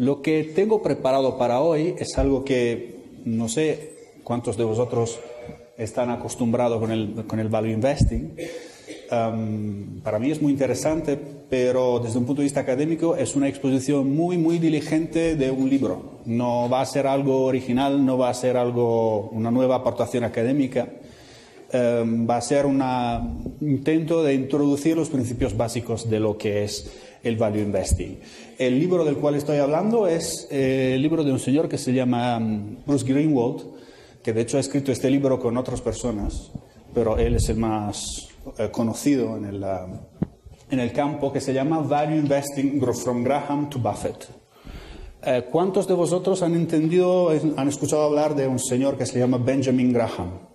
Lo que tengo preparado para hoy es algo que no sé cuántos de vosotros están acostumbrados con el value investing. Para mí es muy interesante, pero desde un punto de vista académico es una exposición muy, muy diligente de un libro. No va a ser algo original, no va a ser una nueva aportación académica. Va a ser un intento de introducir los principios básicos de lo que es el value investing. El libro del cual estoy hablando es el libro de un señor que se llama Bruce Greenwald, que de hecho ha escrito este libro con otras personas, pero él es el más conocido en el campo, que se llama Value Investing from Graham to Buffett. ¿Cuántos de vosotros han escuchado hablar de un señor que se llama Benjamin Graham?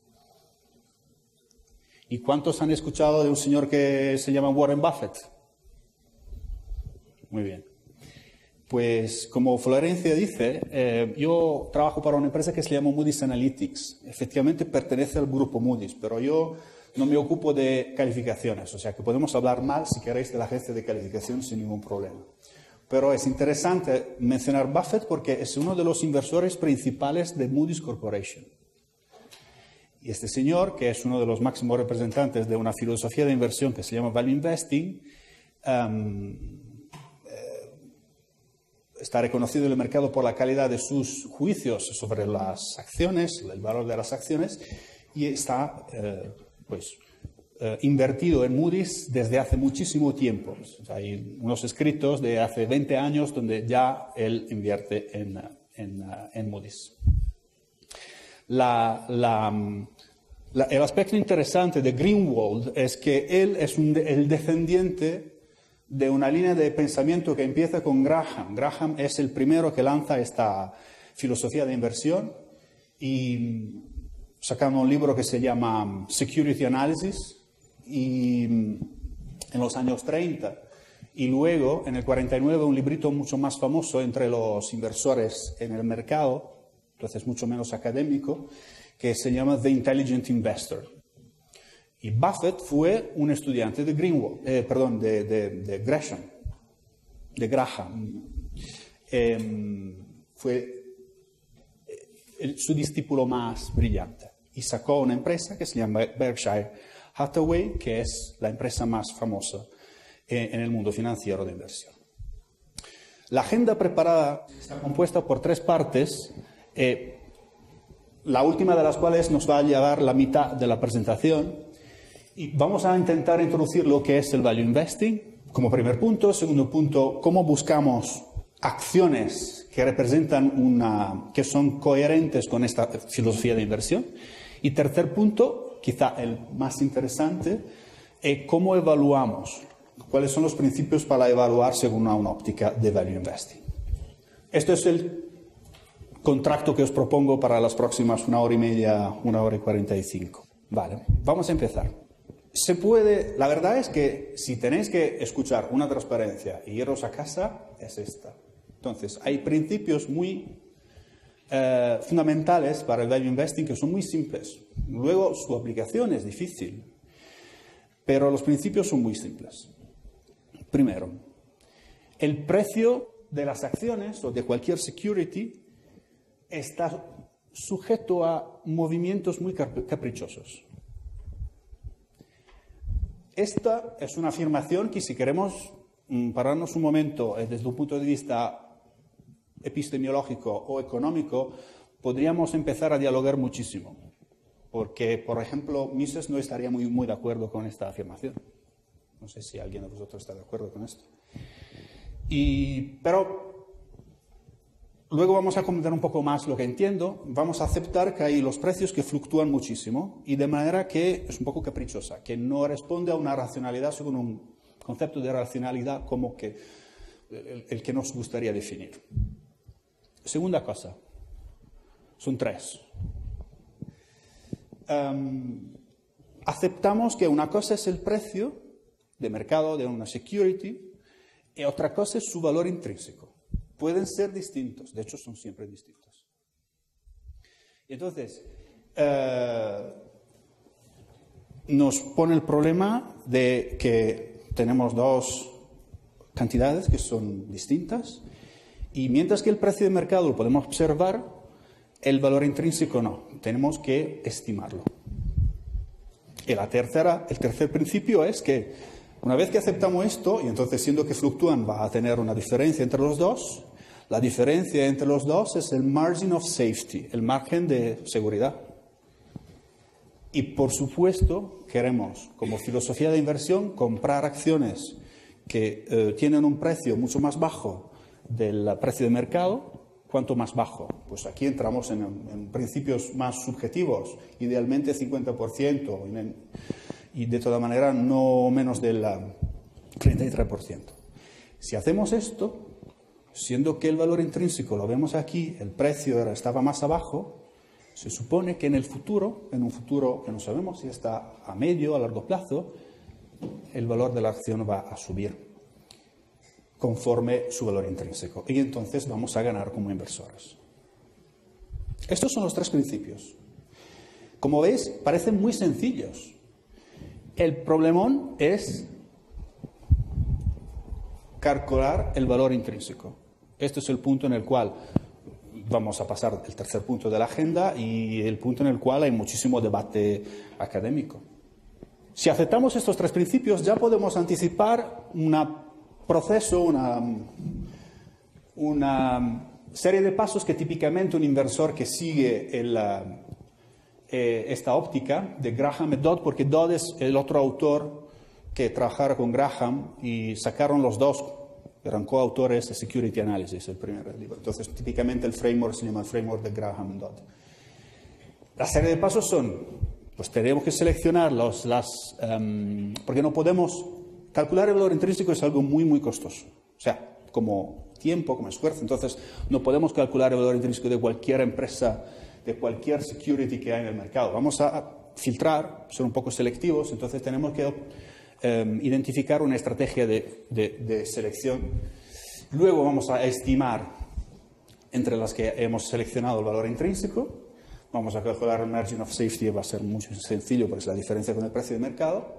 ¿Y cuántos han escuchado de un señor que se llama Warren Buffett? Muy bien. Pues como Florencia dice, yo trabajo para una empresa que se llama Moody's Analytics. Efectivamente pertenece al grupo Moody's, pero yo no me ocupo de calificaciones. O sea que podemos hablar mal, si queréis, de la agencia de calificación sin ningún problema. Pero es interesante mencionar Buffett porque es uno de los inversores principales de Moody's Corporation. Y este señor, que es uno de los máximos representantes de una filosofía de inversión que se llama Value Investing, está reconocido en el mercado por la calidad de sus juicios sobre las acciones, el valor de las acciones, y está invertido en Moody's desde hace muchísimo tiempo. O sea, hay unos escritos de hace 20 años donde ya él invierte en Moody's. El aspecto interesante de Greenwald es que él es el descendiente de una línea de pensamiento que empieza con Graham. Graham es el primero que lanza esta filosofía de inversión y sacaron un libro que se llama Security Analysis en los años 30. Y luego, en el 49, un librito mucho más famoso entre los inversores en el mercado, entonces mucho menos académico, que se llama The Intelligent Investor. Y Buffett fue un estudiante de Graham. Fue su discípulo más brillante. Y sacó una empresa que se llama Berkshire Hathaway, que es la empresa más famosa en el mundo financiero de inversión. La agenda preparada está compuesta por 3 partes. La última de las cuales nos va a llevar la mitad de la presentación y vamos a intentar introducir lo que es el value investing como primer punto. Segundo punto, cómo buscamos acciones que representan que son coherentes con esta filosofía de inversión. Y tercer punto, quizá el más interesante, cómo evaluamos, cuáles son los principios para evaluar según una óptica de value investing. Esto es el contrato que os propongo para las próximas 1 hora y media, 1 hora y 45. Vale, vamos a empezar. La verdad es que si tenéis que escuchar una transparencia y iros a casa, es esta. Entonces, hay principios muy fundamentales para el value investing que son muy simples. Luego, su aplicación es difícil, pero los principios son muy simples. Primero, el precio de las acciones o de cualquier security está sujeto a movimientos muy caprichosos. Esta es una afirmación que, si queremos pararnos un momento desde un punto de vista epistemológico o económico, podríamos empezar a dialogar muchísimo. Porque, por ejemplo, Mises no estaría muy de acuerdo con esta afirmación. No sé si alguien de vosotros está de acuerdo con esto. Pero luego vamos a comentar un poco más lo que entiendo. Vamos a aceptar que hay los precios que fluctúan muchísimo y de manera que es un poco caprichosa, que no responde a una racionalidad según un concepto de racionalidad como que el que nos gustaría definir. Segunda cosa, son 3. Aceptamos que una cosa es el precio de mercado de una security y otra cosa es su valor intrínseco. Pueden ser distintos, de hecho son siempre distintos. Y entonces, nos pone el problema de que tenemos 2 cantidades que son distintas Y mientras que el precio de mercado lo podemos observar, el valor intrínseco no. Tenemos que estimarlo. Y el tercer principio es que una vez que aceptamos esto, y entonces siendo que fluctúan va a tener una diferencia entre los dos, la diferencia entre los dos es el margin of safety, el margen de seguridad. Y por supuesto queremos, como filosofía de inversión, comprar acciones que tienen un precio mucho más bajo del precio de mercado. ¿Cuánto más bajo? Pues aquí entramos en principios más subjetivos, idealmente 50%, y de toda manera no menos del 33%. Si hacemos esto, siendo que el valor intrínseco lo vemos aquí, el precio estaba más abajo, se supone que en un futuro que no sabemos si está a medio o a largo plazo, el valor de la acción va a subir conforme su valor intrínseco. Y entonces vamos a ganar como inversores. Estos son los tres principios. Como veis, parecen muy sencillos. El problemón es calcular el valor intrínseco. Este es el punto en el cual vamos a pasar el tercer punto de la agenda y el punto en el cual hay muchísimo debate académico. Si aceptamos estos tres principios, ya podemos anticipar una serie de pasos que típicamente un inversor que sigue esta óptica de Graham y Dodd, porque Dodd es el otro autor que trabajara con Graham y sacaron los dos, eran coautores de Security Analysis, el primer libro. Entonces, típicamente el framework se llama el framework de Graham y Dodd. La serie de pasos son, pues tenemos que seleccionar porque no podemos. Calcular el valor intrínseco es algo muy, muy costoso. O sea, como tiempo, como esfuerzo. Entonces, no podemos calcular el valor intrínseco de cualquier empresa, de cualquier security que hay en el mercado. Vamos a filtrar, ser un poco selectivos. Entonces, tenemos que identificar una estrategia de selección. Luego vamos a estimar entre las que hemos seleccionado el valor intrínseco. Vamos a calcular el margin of safety, va a ser muy sencillo porque es la diferencia con el precio de mercado.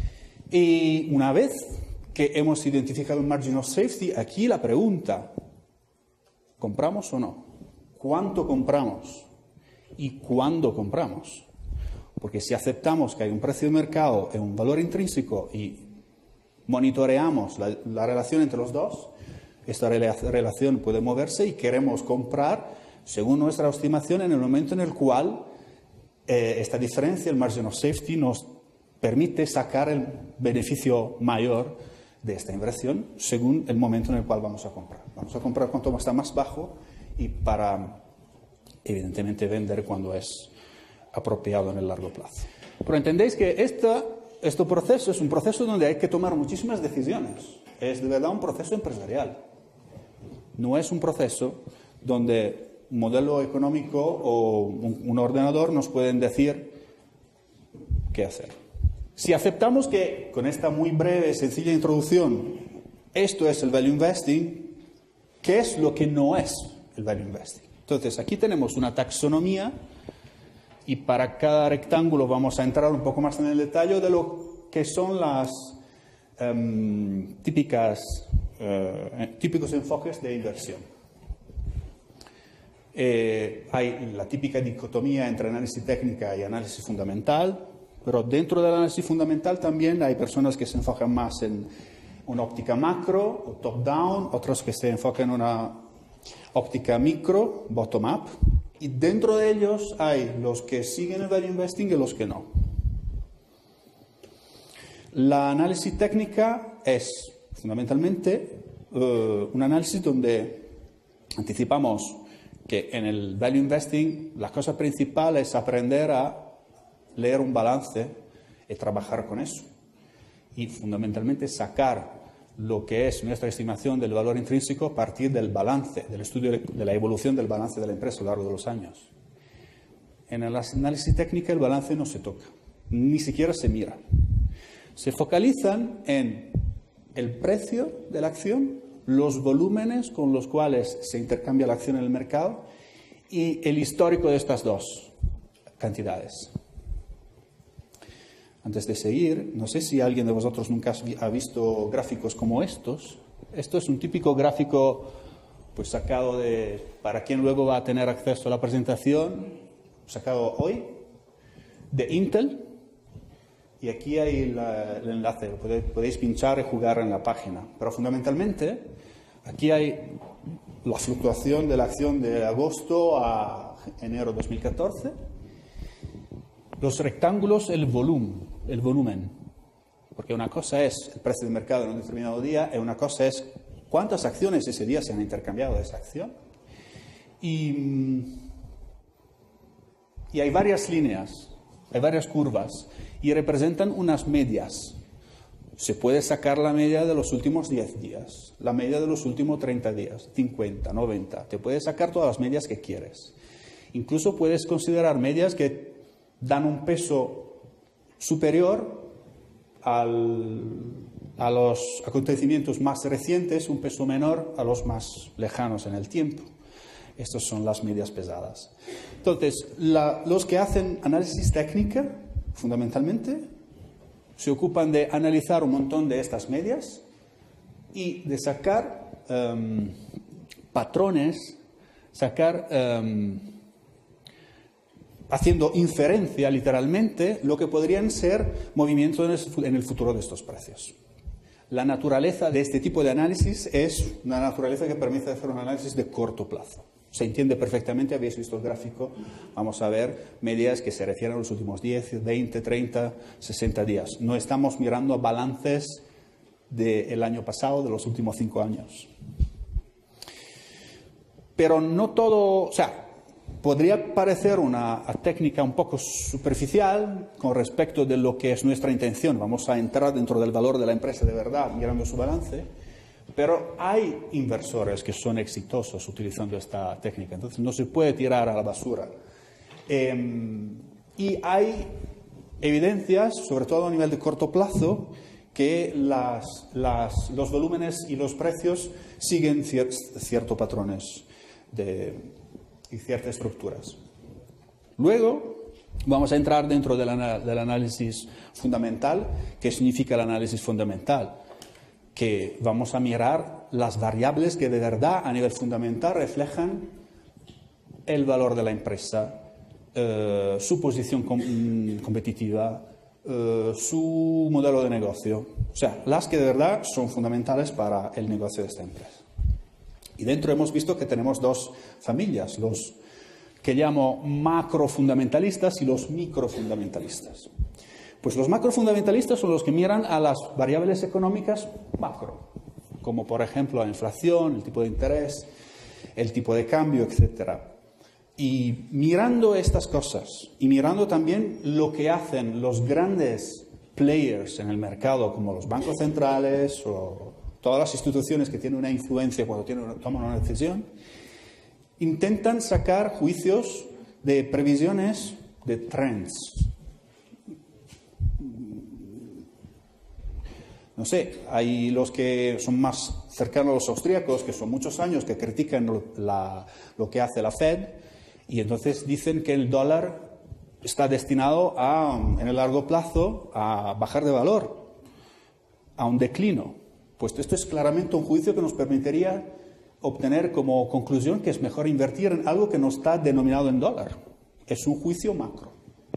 Y una vez que hemos identificado el margin of safety, aquí la pregunta, ¿compramos o no? ¿Cuánto compramos? ¿Y cuándo compramos? Porque si aceptamos que hay un precio de mercado y un valor intrínseco y monitoreamos la relación entre los dos, esta relación puede moverse y queremos comprar según nuestra estimación en el momento en el cual esta diferencia, el margin of safety, nos permite sacar el beneficio mayor de esta inversión según el momento en el cual vamos a comprar. Vamos a comprar cuanto está más bajo y para, evidentemente, vender cuando es apropiado en el largo plazo. Pero entendéis que este proceso es un proceso donde hay que tomar muchísimas decisiones. Es de verdad un proceso empresarial. No es un proceso donde un modelo económico o un ordenador nos pueden decir qué hacer. Si aceptamos que, con esta muy breve, sencilla introducción, esto es el value investing, ¿qué es lo que no es el value investing? Entonces, aquí tenemos una taxonomía y para cada rectángulo vamos a entrar un poco más en el detalle de lo que son las típicos enfoques de inversión. Hay la típica dicotomía entre análisis técnica y análisis fundamental. Pero dentro del análisis fundamental también hay personas que se enfocan más en una óptica macro o top-down, otros que se enfocan en una óptica micro, bottom-up. Y dentro de ellos hay los que siguen el value investing y los que no. La análisis técnica es fundamentalmente un análisis donde anticipamos que en el value investing la cosa principal es aprender a leer un balance y trabajar con eso. Y fundamentalmente sacar lo que es nuestra estimación del valor intrínseco a partir del balance, del estudio de la evolución del balance de la empresa a lo largo de los años. En el análisis técnico el balance no se toca, ni siquiera se mira. Se focalizan en el precio de la acción, los volúmenes con los cuales se intercambia la acción en el mercado y el histórico de estas dos cantidades. Antes de seguir, no sé si alguien de vosotros nunca ha visto gráficos como estos. Esto es un típico gráfico pues sacado para quien luego va a tener acceso a la presentación, sacado hoy, de Intel. Y aquí hay el enlace, podéis pinchar y jugar en la página. Pero fundamentalmente, aquí hay la fluctuación de la acción de agosto a enero de 2014. Los rectángulos, el volumen. Porque una cosa es el precio de mercado en un determinado día y una cosa es cuántas acciones ese día se han intercambiado de esa acción. Y hay varias líneas, hay varias curvas y representan unas medias. Se puede sacar la media de los últimos 10 días, la media de los últimos 30 días, 50, 90. Te puedes sacar todas las medias que quieres. Incluso puedes considerar medias que dan un peso superior a los acontecimientos más recientes, un peso menor a los más lejanos en el tiempo. Estas son las medias pesadas. Entonces, los que hacen análisis técnica, fundamentalmente, se ocupan de analizar un montón de estas medias y de sacar patrones, haciendo inferencia, literalmente, lo que podrían ser movimientos en el futuro de estos precios. La naturaleza de este tipo de análisis es una naturaleza que permite hacer un análisis de corto plazo. Se entiende perfectamente, habéis visto el gráfico, vamos a ver medias que se refieren a los últimos 10, 20, 30, 60 días. No estamos mirando balances del año pasado, de los últimos 5 años. Pero no todo, o sea, podría parecer una técnica un poco superficial con respecto de lo que es nuestra intención. Vamos a entrar dentro del valor de la empresa de verdad mirando su balance, pero hay inversores que son exitosos utilizando esta técnica, entonces no se puede tirar a la basura. Y hay evidencias, sobre todo a nivel de corto plazo, que los volúmenes y los precios siguen ciertos patrones y ciertas estructuras. Luego vamos a entrar dentro del análisis fundamental. ¿Qué significa el análisis fundamental? Que vamos a mirar las variables que de verdad a nivel fundamental reflejan el valor de la empresa, su posición competitiva, su modelo de negocio. O sea, las que de verdad son fundamentales para el negocio de esta empresa. Y dentro hemos visto que tenemos dos familias, los que llamo macrofundamentalistas y los microfundamentalistas. Pues los macrofundamentalistas son los que miran a las variables económicas macro, como por ejemplo la inflación, el tipo de interés, el tipo de cambio, etc. Y mirando estas cosas y mirando también lo que hacen los grandes players en el mercado, como los bancos centrales o todas las instituciones que tienen una influencia cuando toman una decisión, intentan sacar juicios de previsiones de trends. No sé, hay los que son más cercanos a los austríacos, que son muchos años, que critican lo que hace la Fed, y entonces dicen que el dólar está destinado en el largo plazo a bajar de valor, a un declino. Pues esto es claramente un juicio que nos permitiría obtener como conclusión que es mejor invertir en algo que no está denominado en dólar. Es un juicio macro.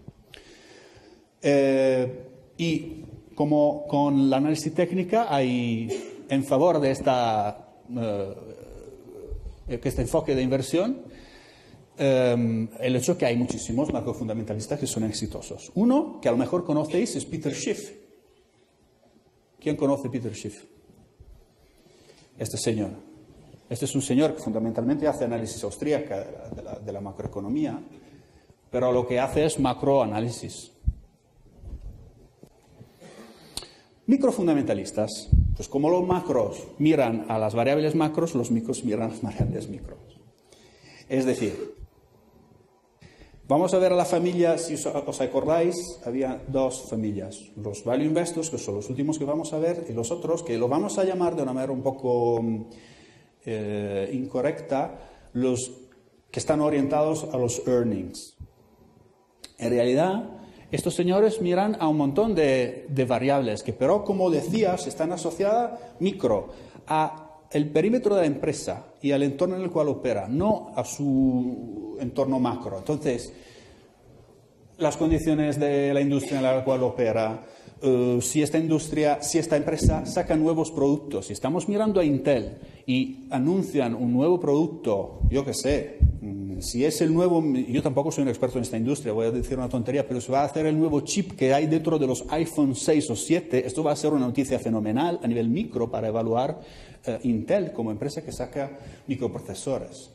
Y como con la análisis técnica hay en favor de este enfoque de inversión, el hecho que hay muchísimos macrofundamentalistas que son exitosos. Uno, que a lo mejor conocéis, es Peter Schiff. ¿Quién conoce a Peter Schiff? Este señor. Este es un señor que fundamentalmente hace análisis austríaca de la macroeconomía, pero lo que hace es macroanálisis. Microfundamentalistas, pues como los macros miran a las variables macros, los micros miran a las variables micros. Es decir, vamos a ver a la familia, si os acordáis, había dos familias. Los value investors, que son los últimos que vamos a ver, y los otros, que lo vamos a llamar de una manera un poco incorrecta, los que están orientados a los earnings. En realidad, estos señores miran a un montón de variables que, pero como decías, están asociadas micro a el perímetro de la empresa y al entorno en el cual opera, no a su entorno macro. Entonces, las condiciones de la industria en la cual opera, si esta empresa saca nuevos productos, si estamos mirando a Intel y anuncian un nuevo producto, yo qué sé, si es el nuevo, yo tampoco soy un experto en esta industria, voy a decir una tontería, pero si va a hacer el nuevo chip que hay dentro de los iPhone 6 o 7, esto va a ser una noticia fenomenal a nivel micro para evaluar Intel como empresa que saca microprocesores.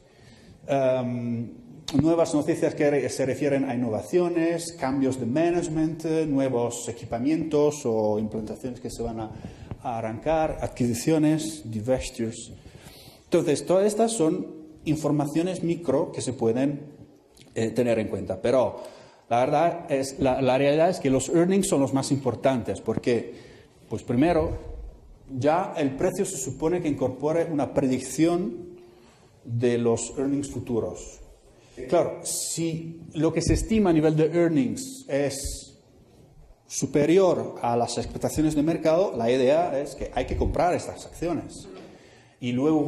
Nuevas noticias que se refieren a innovaciones, cambios de management, nuevos equipamientos o implantaciones que se van a arrancar, adquisiciones, divestitures. Entonces, todas estas son informaciones micro que se pueden tener en cuenta. Pero la realidad es que los earnings son los más importantes porque, pues primero, ya el precio se supone que incorpore una predicción de los earnings futuros. Claro, si lo que se estima a nivel de earnings es superior a las expectaciones de mercado, la idea es que hay que comprar estas acciones. Y luego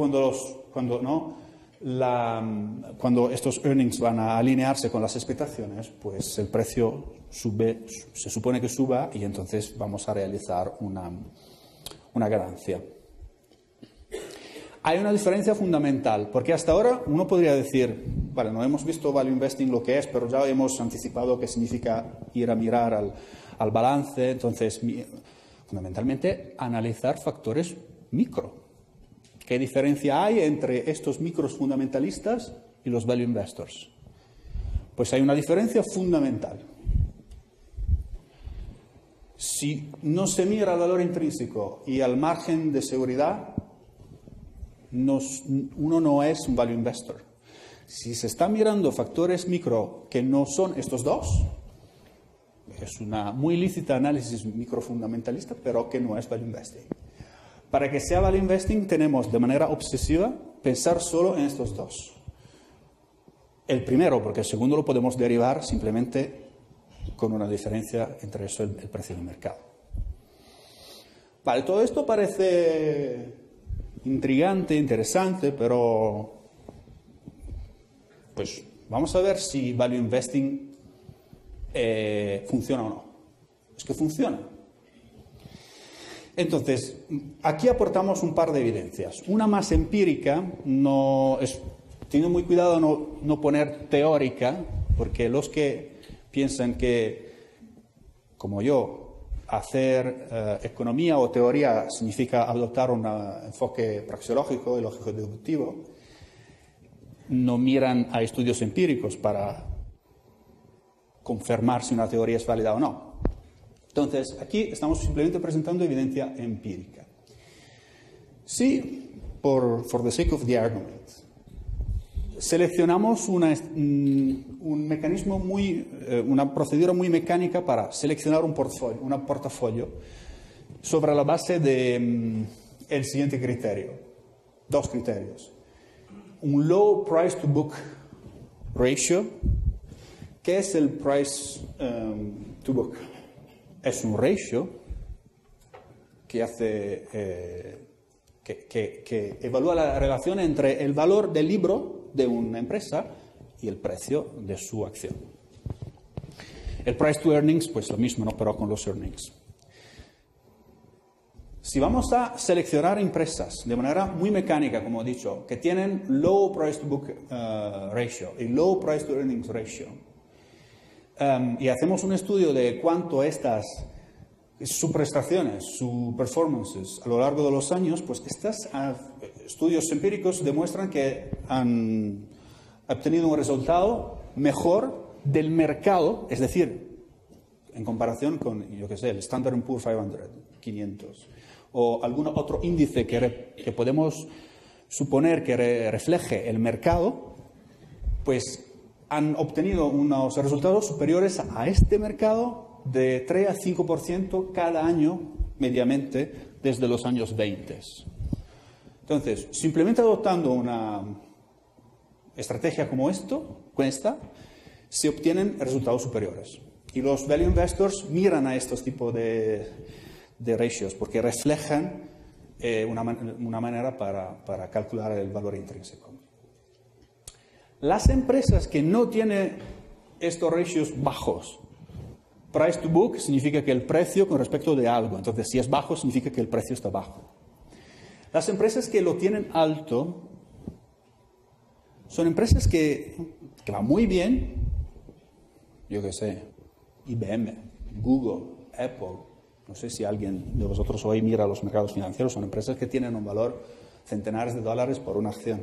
cuando estos earnings van a alinearse con las expectaciones, pues el precio se supone que suba y entonces vamos a realizar una ganancia. Hay una diferencia fundamental, porque hasta ahora uno podría decir, vale, no hemos visto value investing lo que es, pero ya hemos anticipado qué significa ir a mirar al balance, entonces, fundamentalmente, analizar factores micro. ¿Qué diferencia hay entre estos micros fundamentalistas y los value investors? Pues hay una diferencia fundamental. Si no se mira al valor intrínseco y al margen de seguridad, uno no es un value investor. Si se están mirando factores micro que no son estos dos, es una muy lícita análisis microfundamentalista, pero que no es value investing. Para que sea value investing tenemos de manera obsesiva pensar solo en estos dos. El primero, porque el segundo lo podemos derivar simplemente con una diferencia entre eso y el precio del mercado. Vale, todo esto parece intrigante, interesante, pero pues vamos a ver si value investing funciona o no. Es que funciona. Entonces, aquí aportamos un par de evidencias. Una más empírica, tengo muy cuidado no poner teórica, porque los que piensan que, como yo, hacer economía o teoría significa adoptar un enfoque praxeológico y lógico-deductivo, no miran a estudios empíricos para confirmar si una teoría es válida o no. Entonces, aquí estamos simplemente presentando evidencia empírica. Si, for the sake of the argument, seleccionamos un mecanismo una procedura muy mecánica para seleccionar un portafolio sobre la base de el siguiente criterio, dos criterios. Un low price to book ratio. ¿Qué es el price to book? Es un ratio que que evalúa la relación entre el valor del libro de una empresa y el precio de su acción. El price to earnings, pues lo mismo, ¿no? Pero con los earnings. Si vamos a seleccionar empresas de manera muy mecánica, como he dicho, que tienen low price to book ratio y low price to earnings ratio, y hacemos un estudio de cuánto sus prestaciones, sus performances a lo largo de los años, pues estos estudios empíricos demuestran que han obtenido un resultado mejor del mercado, es decir, en comparación con, yo qué sé, el Standard & Poor's 500, o algún otro índice que podemos suponer que refleje el mercado, pues han obtenido unos resultados superiores a este mercado de 3 a 5% cada año, mediamente, desde los años 20. Entonces, simplemente adoptando una estrategia como esta, se obtienen resultados superiores. Y los value investors miran a estos tipos de ratios porque reflejan una manera para calcular el valor intrínseco. Las empresas que no tienen estos ratios bajos, price to book significa que el precio con respecto de algo, entonces si es bajo significa que el precio está bajo. Las empresas que lo tienen alto son empresas que van muy bien, yo qué sé, IBM, Google, Apple, no sé si alguien de vosotros hoy mira los mercados financieros, son empresas que tienen un valor centenares de dólares por una acción.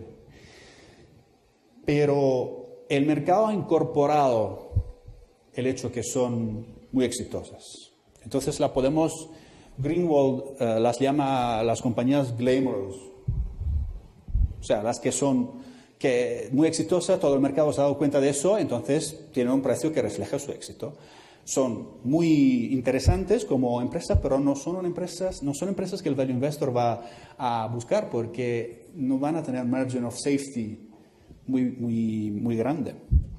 Pero el mercado ha incorporado el hecho que son muy exitosas. Entonces Greenwald las llama las compañías glamorous. O sea, las que son muy exitosas, todo el mercado se ha dado cuenta de eso, entonces tienen un precio que refleja su éxito. Son muy interesantes como empresas, pero no son empresas que el value investor va a buscar porque no van a tener margin of safety muy grande.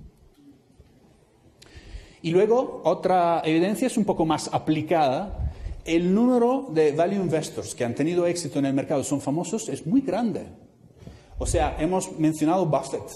Y luego, otra evidencia es un poco más aplicada. El número de value investors que han tenido éxito en el mercado, son famosos, es muy grande. O sea, hemos mencionado Buffett.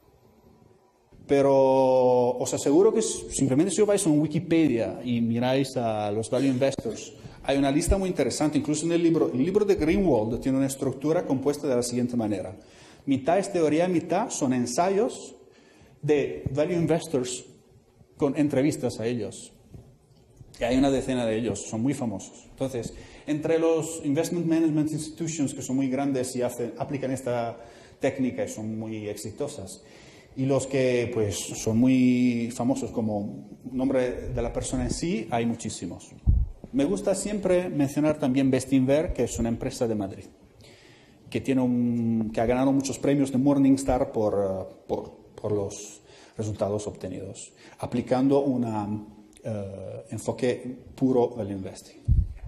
Pero os aseguro que simplemente si os vais a Wikipedia y miráis a los value investors, hay una lista muy interesante. Incluso en el libro de Greenwald tiene una estructura compuesta de la siguiente manera. Mitad es teoría, mitad son ensayos de value investors con entrevistas a ellos. Y hay una decena de ellos, son muy famosos. Entonces, entre los investment management institutions que son muy grandes y aplican esta técnica y son muy exitosas, y los que pues son muy famosos como nombre de la persona en sí, hay muchísimos. Me gusta siempre mencionar también Bestinver, que es una empresa de Madrid, que ha ganado muchos premios de Morningstar por los resultados obtenidos, aplicando un enfoque puro del investing.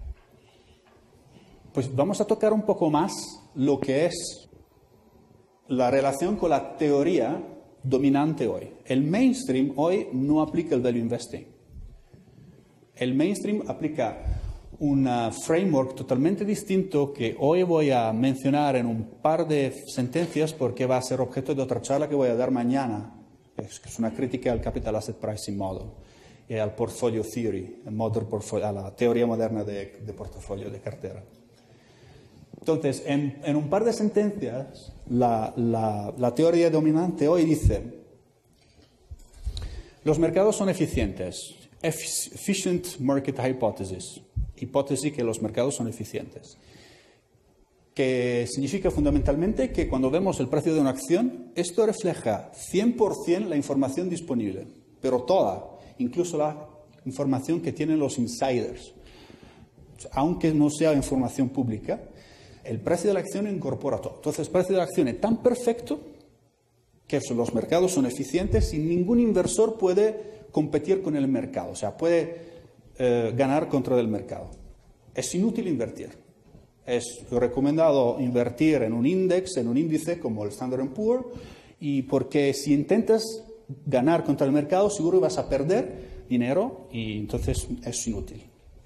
Pues vamos a tocar un poco más lo que es la relación con la teoría dominante hoy. El mainstream hoy no aplica el value investing. El mainstream aplica un framework totalmente distinto que hoy voy a mencionar en un par de sentencias porque va a ser objeto de otra charla que voy a dar mañana. Es una crítica al Capital Asset Pricing Model y al Portfolio Theory, a la teoría moderna de portafolio, de cartera. Entonces, en un par de sentencias, la teoría dominante hoy dice: los mercados son eficientes. Efficient Market Hypothesis. Hipótesis que los mercados son eficientes. Que significa fundamentalmente que cuando vemos el precio de una acción, esto refleja 100% la información disponible, pero toda, incluso la información que tienen los insiders. Aunque no sea información pública, el precio de la acción incorpora todo. Entonces, el precio de la acción es tan perfecto que los mercados son eficientes y ningún inversor puede competir con el mercado, o sea, puede ganar contra el mercado. Es inútil invertir. Es recomendado invertir en un índice como el Standard & Poor's, y porque si intentas ganar contra el mercado, seguro vas a perder dinero y entonces es inútil.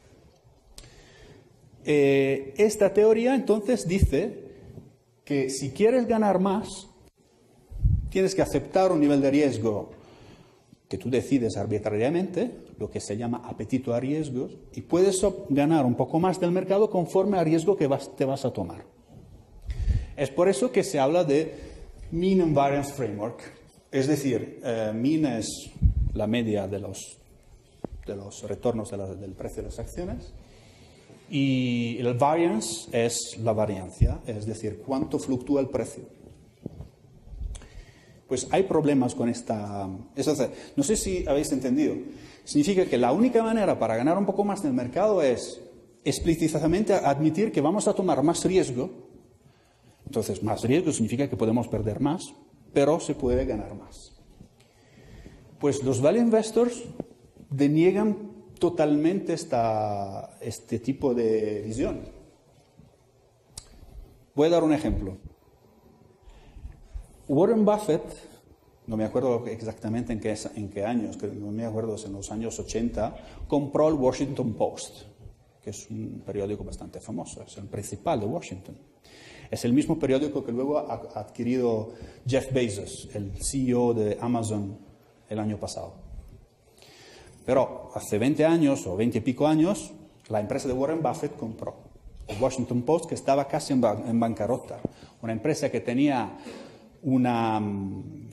Esta teoría entonces dice que si quieres ganar más, tienes que aceptar un nivel de riesgo que tú decides arbitrariamente, lo que se llama apetito a riesgos, y puedes ganar un poco más del mercado conforme al riesgo que te vas a tomar. Es por eso que se habla de Mean and Variance Framework, es decir, mean es la media de los retornos del precio de las acciones, y el variance es la variancia, es decir, cuánto fluctúa el precio. Pues hay problemas con esta. No sé si habéis entendido. Significa que la única manera para ganar un poco más del mercado es explícitamente admitir que vamos a tomar más riesgo. Entonces, más riesgo significa que podemos perder más, pero se puede ganar más. Pues los value investors deniegan totalmente este tipo de visión. Voy a dar un ejemplo. Warren Buffett, no me acuerdo exactamente en qué años, no me acuerdo si en los años 80, compró el Washington Post. que es un periódico bastante famoso, es el principal de Washington. Es el mismo periódico que luego ha adquirido Jeff Bezos, el CEO de Amazon, el año pasado. Pero hace 20 años o 20 y pico años, la empresa de Warren Buffett compró el Washington Post, que estaba casi en bancarrota. Una empresa que tenía un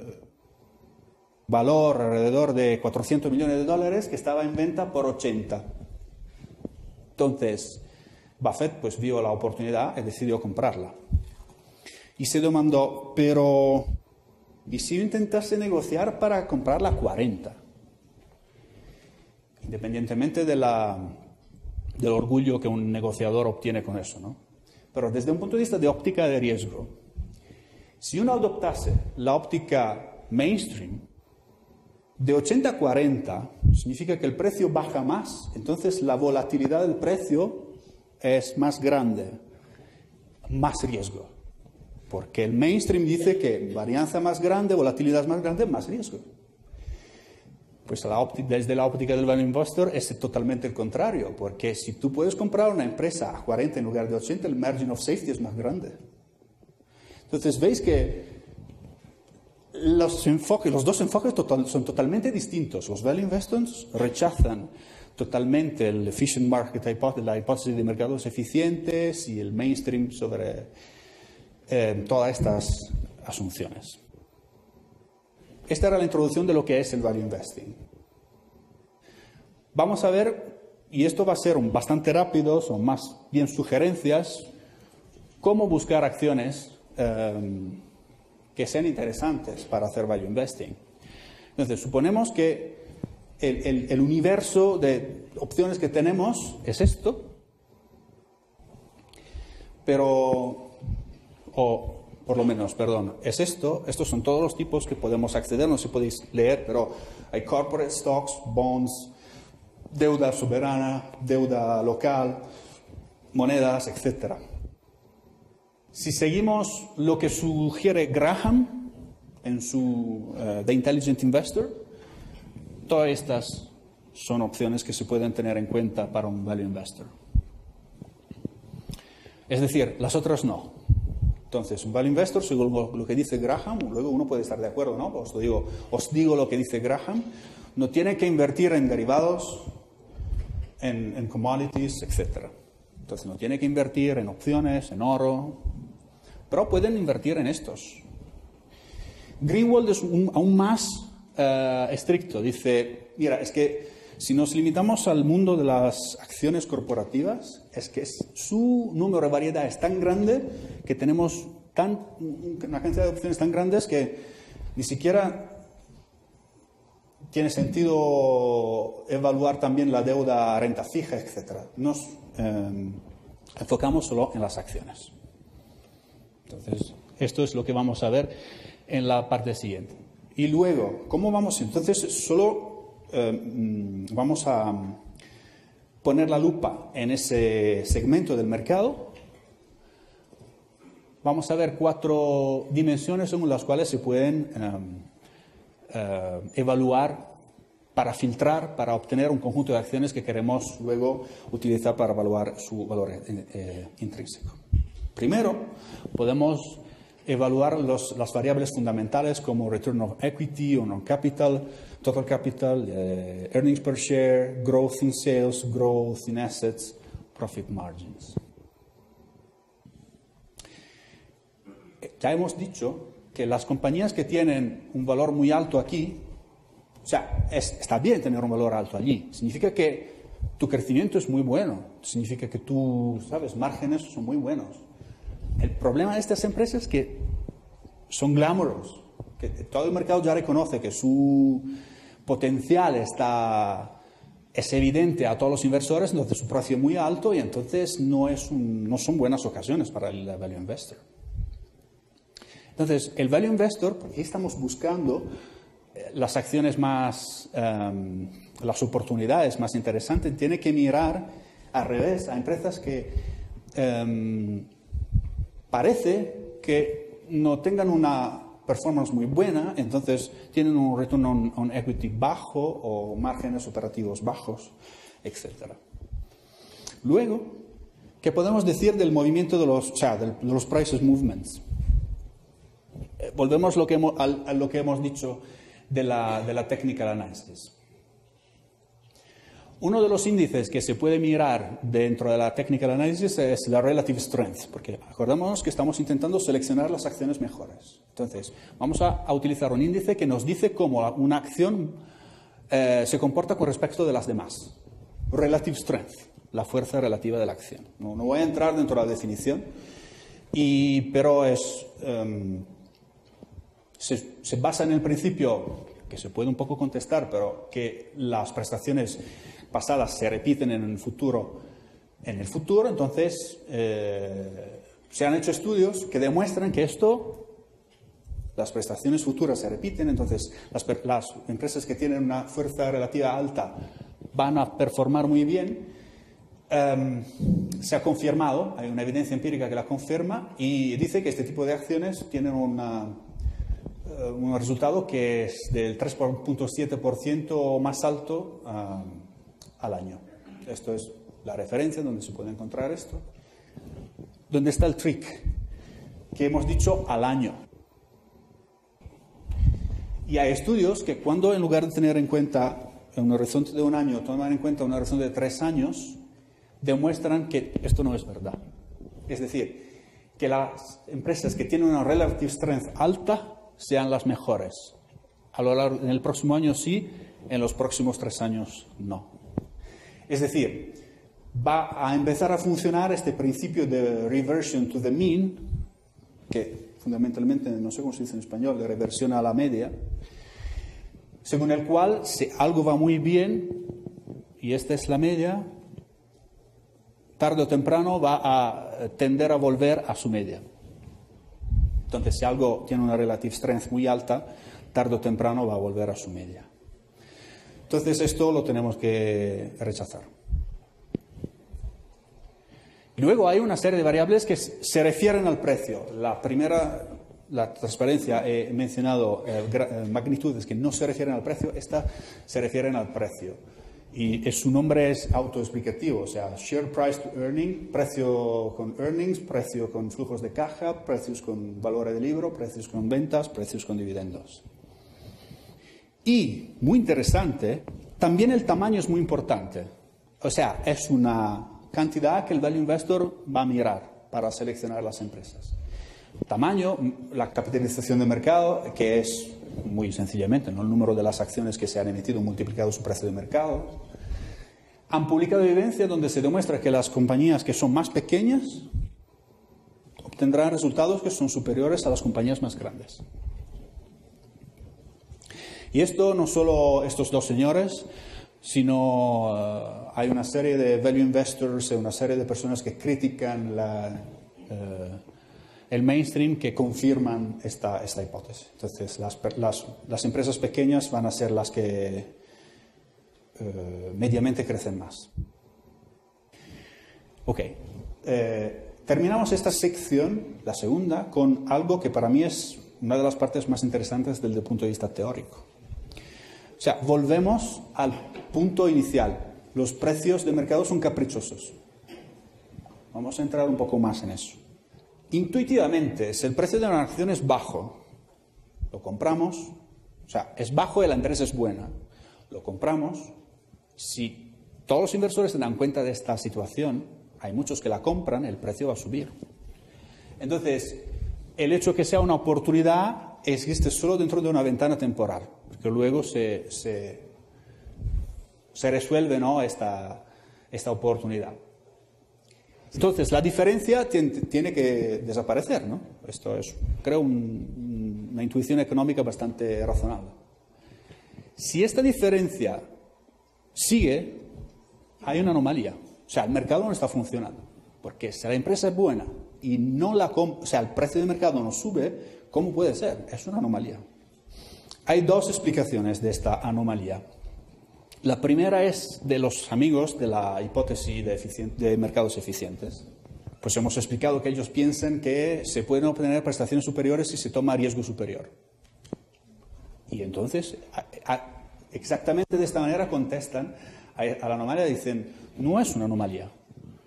valor alrededor de $400 millones, que estaba en venta por 80. Entonces, Buffett pues vio la oportunidad y decidió comprarla. Y se demandó, pero ¿y si intentase negociar para comprarla a 40? Independientemente del orgullo que un negociador obtiene con eso, ¿no? Pero desde un punto de vista de óptica de riesgo, si uno adoptase la óptica mainstream, de 80 a 40 significa que el precio baja más, entonces la volatilidad del precio es más grande, más riesgo. Porque el mainstream dice que varianza más grande, volatilidad más grande, más riesgo. Pues desde la óptica del value investor es totalmente el contrario, porque si tú puedes comprar una empresa a 40 en lugar de 80, el margin of safety es más grande. Entonces veis que los dos enfoques son totalmente distintos. Los value investors rechazan totalmente el efficient market hypothesis, la hipótesis de mercados eficientes y el mainstream sobre todas estas asunciones. Esta era la introducción de lo que es el value investing. Vamos a ver, y esto va a ser bastante rápido, son más bien sugerencias, cómo buscar acciones que sean interesantes para hacer value investing. Entonces, suponemos que el universo de opciones que tenemos es esto, por lo menos, es esto. Estos son todos los tipos que podemos acceder, no sé si podéis leer, pero hay corporate stocks, bonds, deuda soberana, deuda local, monedas, etc. Si seguimos lo que sugiere Graham en su The Intelligent Investor, todas estas son opciones que se pueden tener en cuenta para un value investor. Es decir, las otras no. Entonces, un value investor, según lo que dice Graham, luego uno puede estar de acuerdo, ¿no? Os digo lo que dice Graham, no tiene que invertir en derivados, en commodities, etc. Entonces, no tiene que invertir en opciones, en oro, pero pueden invertir en estos. Greenwald es aún más estricto. Dice, mira, es que si nos limitamos al mundo de las acciones corporativas, es que su número de variedad es tan grande que tenemos una cantidad de opciones tan grandes que ni siquiera tiene sentido evaluar también la deuda, renta fija, etc. Nos enfocamos solo en las acciones. Entonces, esto es lo que vamos a ver en la parte siguiente. Y luego, ¿cómo vamos? Entonces, solo vamos a poner la lupa en ese segmento del mercado. Vamos a ver 4 dimensiones según las cuales se pueden evaluar para filtrar, para obtener un conjunto de acciones que queremos luego utilizar para evaluar su valor intrínseco. Primero, podemos evaluar las variables fundamentales como return on equity o on capital, total capital, earnings per share, growth in sales, growth in assets, profit margins. Ya hemos dicho que las compañías que tienen un valor muy alto aquí, o sea, está bien tener un valor alto allí, significa que tu crecimiento es muy bueno, significa que tus márgenes son muy buenos. El problema de estas empresas es que son glamorous, que todo el mercado ya reconoce que su potencial es evidente a todos los inversores, entonces su precio es muy alto y entonces no son buenas ocasiones para el value investor. Entonces, el value investor, porque estamos buscando las acciones más, las oportunidades más interesantes, tiene que mirar al revés a empresas que parece que no tengan una performance muy buena, entonces tienen un return on equity bajo o márgenes operativos bajos, etc. Luego, ¿qué podemos decir del movimiento de los prices movements? Volvemos a lo que hemos dicho de la technical analysis. Uno de los índices que se puede mirar dentro de la technical analysis es la relative strength, porque acordémonos que estamos intentando seleccionar las acciones mejores. Entonces, vamos a utilizar un índice que nos dice cómo una acción se comporta con respecto de las demás. Relative strength, la fuerza relativa de la acción. No voy a entrar dentro de la definición, pero se basa en el principio, que se puede un poco contestar, pero que las prestaciones pasadas se repiten en el futuro. Entonces, se han hecho estudios que demuestran que las prestaciones futuras se repiten, entonces las empresas que tienen una fuerza relativa alta van a performar muy bien. Se ha confirmado, hay una evidencia empírica que la confirma y dice que este tipo de acciones tienen un resultado que es del 3.7% más alto al año. Esto es la referencia donde se puede encontrar esto. ¿Dónde está el trick? Que hemos dicho al año. Y hay estudios que cuando en lugar de tener en cuenta un horizonte de un año, toman en cuenta un horizonte de 3 años, demuestran que esto no es verdad. Es decir, que las empresas que tienen una relative strength alta sean las mejores. En el próximo año sí, en los próximos 3 años no. Es decir, va a empezar a funcionar este principio de reversion to the mean, que fundamentalmente, no sé cómo se dice en español, de reversión a la media, según el cual, si algo va muy bien, y esta es la media, tarde o temprano va a tender a volver a su media. Entonces, si algo tiene una relative strength muy alta, tarde o temprano va a volver a su media. Entonces, esto lo tenemos que rechazar. Luego hay una serie de variables que se refieren al precio. La primera, la transparencia, he mencionado magnitudes que no se refieren al precio, estas se refieren al precio. Y su nombre es autoexplicativo, o sea, share price to earning, precio con earnings, precio con flujos de caja, precios con valor de libro, precios con ventas, precios con dividendos. Y, muy interesante, también el tamaño es muy importante. O sea, es una cantidad que el value investor va a mirar para seleccionar las empresas. Tamaño, la capitalización de mercado, que es muy sencillamente, ¿no?, el número de las acciones que se han emitido multiplicado su precio de mercado. Han publicado evidencia donde se demuestra que las compañías que son más pequeñas obtendrán resultados que son superiores a las compañías más grandes. Y esto no solo estos dos señores, sino hay una serie de value investors, una serie de personas que critican el mainstream que confirman esta hipótesis. Entonces, las empresas pequeñas van a ser las que mediamente crecen más. Ok. Terminamos esta sección, la segunda, con algo que para mí es una de las partes más interesantes desde el punto de vista teórico. O sea, volvemos al punto inicial. Los precios de mercado son caprichosos. Vamos a entrar un poco más en eso. Intuitivamente, si el precio de una acción es bajo, lo compramos, o sea, es bajo y la empresa es buena, lo compramos. Si todos los inversores se dan cuenta de esta situación, hay muchos que la compran, el precio va a subir. Entonces, el hecho de que sea una oportunidad existe solo dentro de una ventana temporal, porque luego se resuelve, ¿no?, esta oportunidad. Entonces, la diferencia tiene que desaparecer, ¿no? Esto es, creo, una intuición económica bastante razonable. Si esta diferencia sigue, hay una anomalía. O sea, el mercado no está funcionando. Porque si la empresa es buena y el precio de mercado no sube, ¿cómo puede ser? Es una anomalía. Hay dos explicaciones de esta anomalía. La primera es de los amigos de la hipótesis de mercados eficientes. Pues hemos explicado que ellos piensan que se pueden obtener prestaciones superiores si se toma riesgo superior. Y entonces, exactamente de esta manera contestan a la anomalía, dicen, no es una anomalía.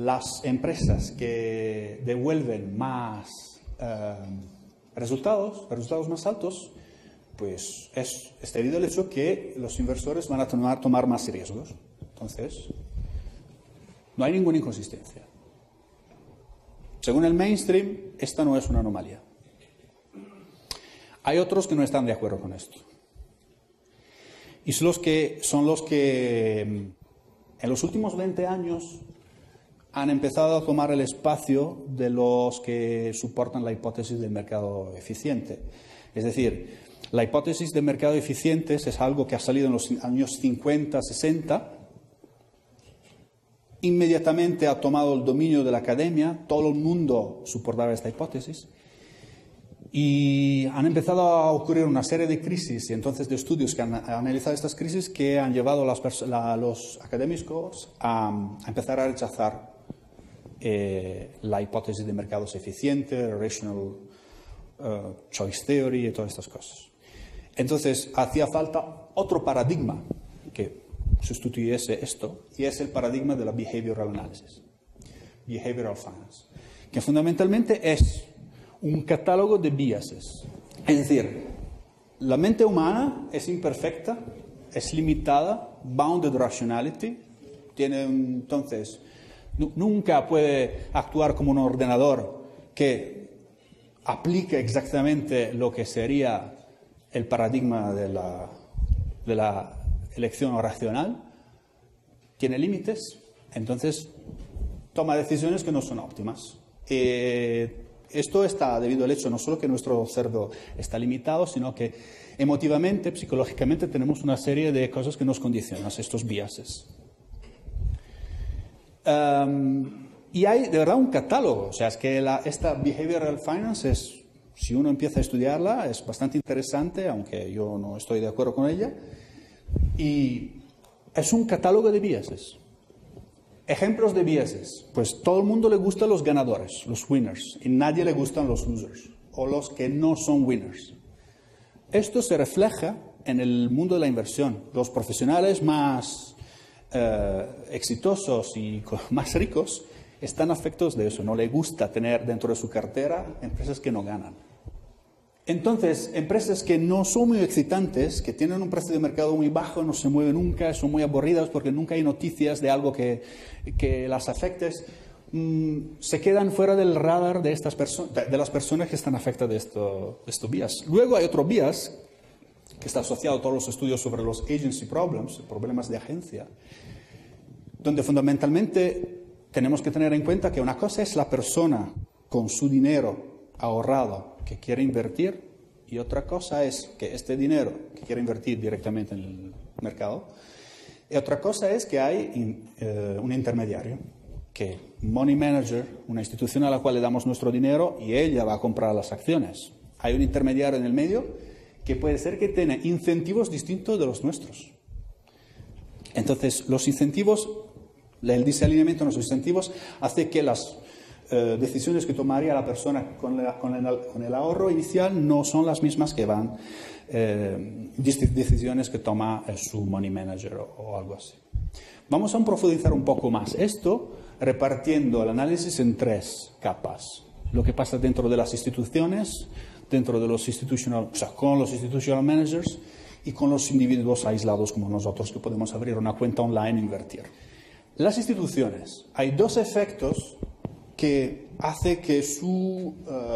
las empresas que devuelven más resultados más altos, pues es debido al hecho que los inversores van a tomar más riesgos. Entonces, no hay ninguna inconsistencia. Según el mainstream, esta no es una anomalía. Hay otros que no están de acuerdo con esto. Y son los que en los últimos 20 años han empezado a tomar el espacio de los que soportan la hipótesis del mercado eficiente. Es decir, la hipótesis de mercado eficiente es algo que ha salido en los años 50, 60. Inmediatamente ha tomado el dominio de la academia, todo el mundo soportaba esta hipótesis y han empezado a ocurrir una serie de crisis y entonces de estudios que han analizado estas crisis que han llevado a los académicos a empezar a rechazar la hipótesis de mercados eficientes, rational choice theory y todas estas cosas. Entonces hacía falta otro paradigma que sustituyese esto, y es el paradigma de la behavioral analysis, behavioral finance, que fundamentalmente es un catálogo de biases. Es decir, la mente humana es imperfecta, es limitada, bounded rationality, entonces nunca puede actuar como un ordenador que aplique exactamente lo que sería el paradigma de la elección racional, tiene límites, entonces toma decisiones que no son óptimas. Esto está debido al hecho no solo que nuestro cerebro está limitado, sino que emotivamente, psicológicamente, tenemos una serie de cosas que nos condicionan, estos biases. Y hay de verdad un catálogo, o sea, es que esta behavioral finance si uno empieza a estudiarla, es bastante interesante, aunque yo no estoy de acuerdo con ella. Y es un catálogo de biases. Ejemplos de biases. Pues todo el mundo le gustan los ganadores, los winners, y nadie le gustan los losers, o los que no son winners. Esto se refleja en el mundo de la inversión. Los profesionales más exitosos y más ricos están afectados de eso. No les gusta tener dentro de su cartera empresas que no ganan. Entonces, empresas que no son muy excitantes, que tienen un precio de mercado muy bajo, no se mueven nunca, son muy aburridas porque nunca hay noticias de algo que las afecte, se quedan fuera del radar de las personas que están afectadas de estos bias. Luego hay otro bias que está asociado a todos los estudios sobre los agency problems, problemas de agencia, donde fundamentalmente tenemos que tener en cuenta que una cosa es la persona con su dinero ahorrado que quiere invertir y otra cosa es que este dinero que quiere invertir directamente en el mercado y otra cosa es que hay un intermediario, que money manager, una institución a la cual le damos nuestro dinero y ella va a comprar las acciones. Hay un intermediario en el medio que puede ser que tenga incentivos distintos de los nuestros. Entonces, los incentivos, el desalineamiento de los incentivos hace que las decisiones que tomaría la persona con el ahorro inicial no son las mismas que van decisiones que toma su money manager o algo así. Vamos a profundizar un poco más esto repartiendo el análisis en 3 capas. Lo que pasa dentro de las instituciones, dentro de los con los institutional managers y con los individuos aislados como nosotros que podemos abrir una cuenta online e invertir. Las instituciones, hay 2 efectos que hace que sus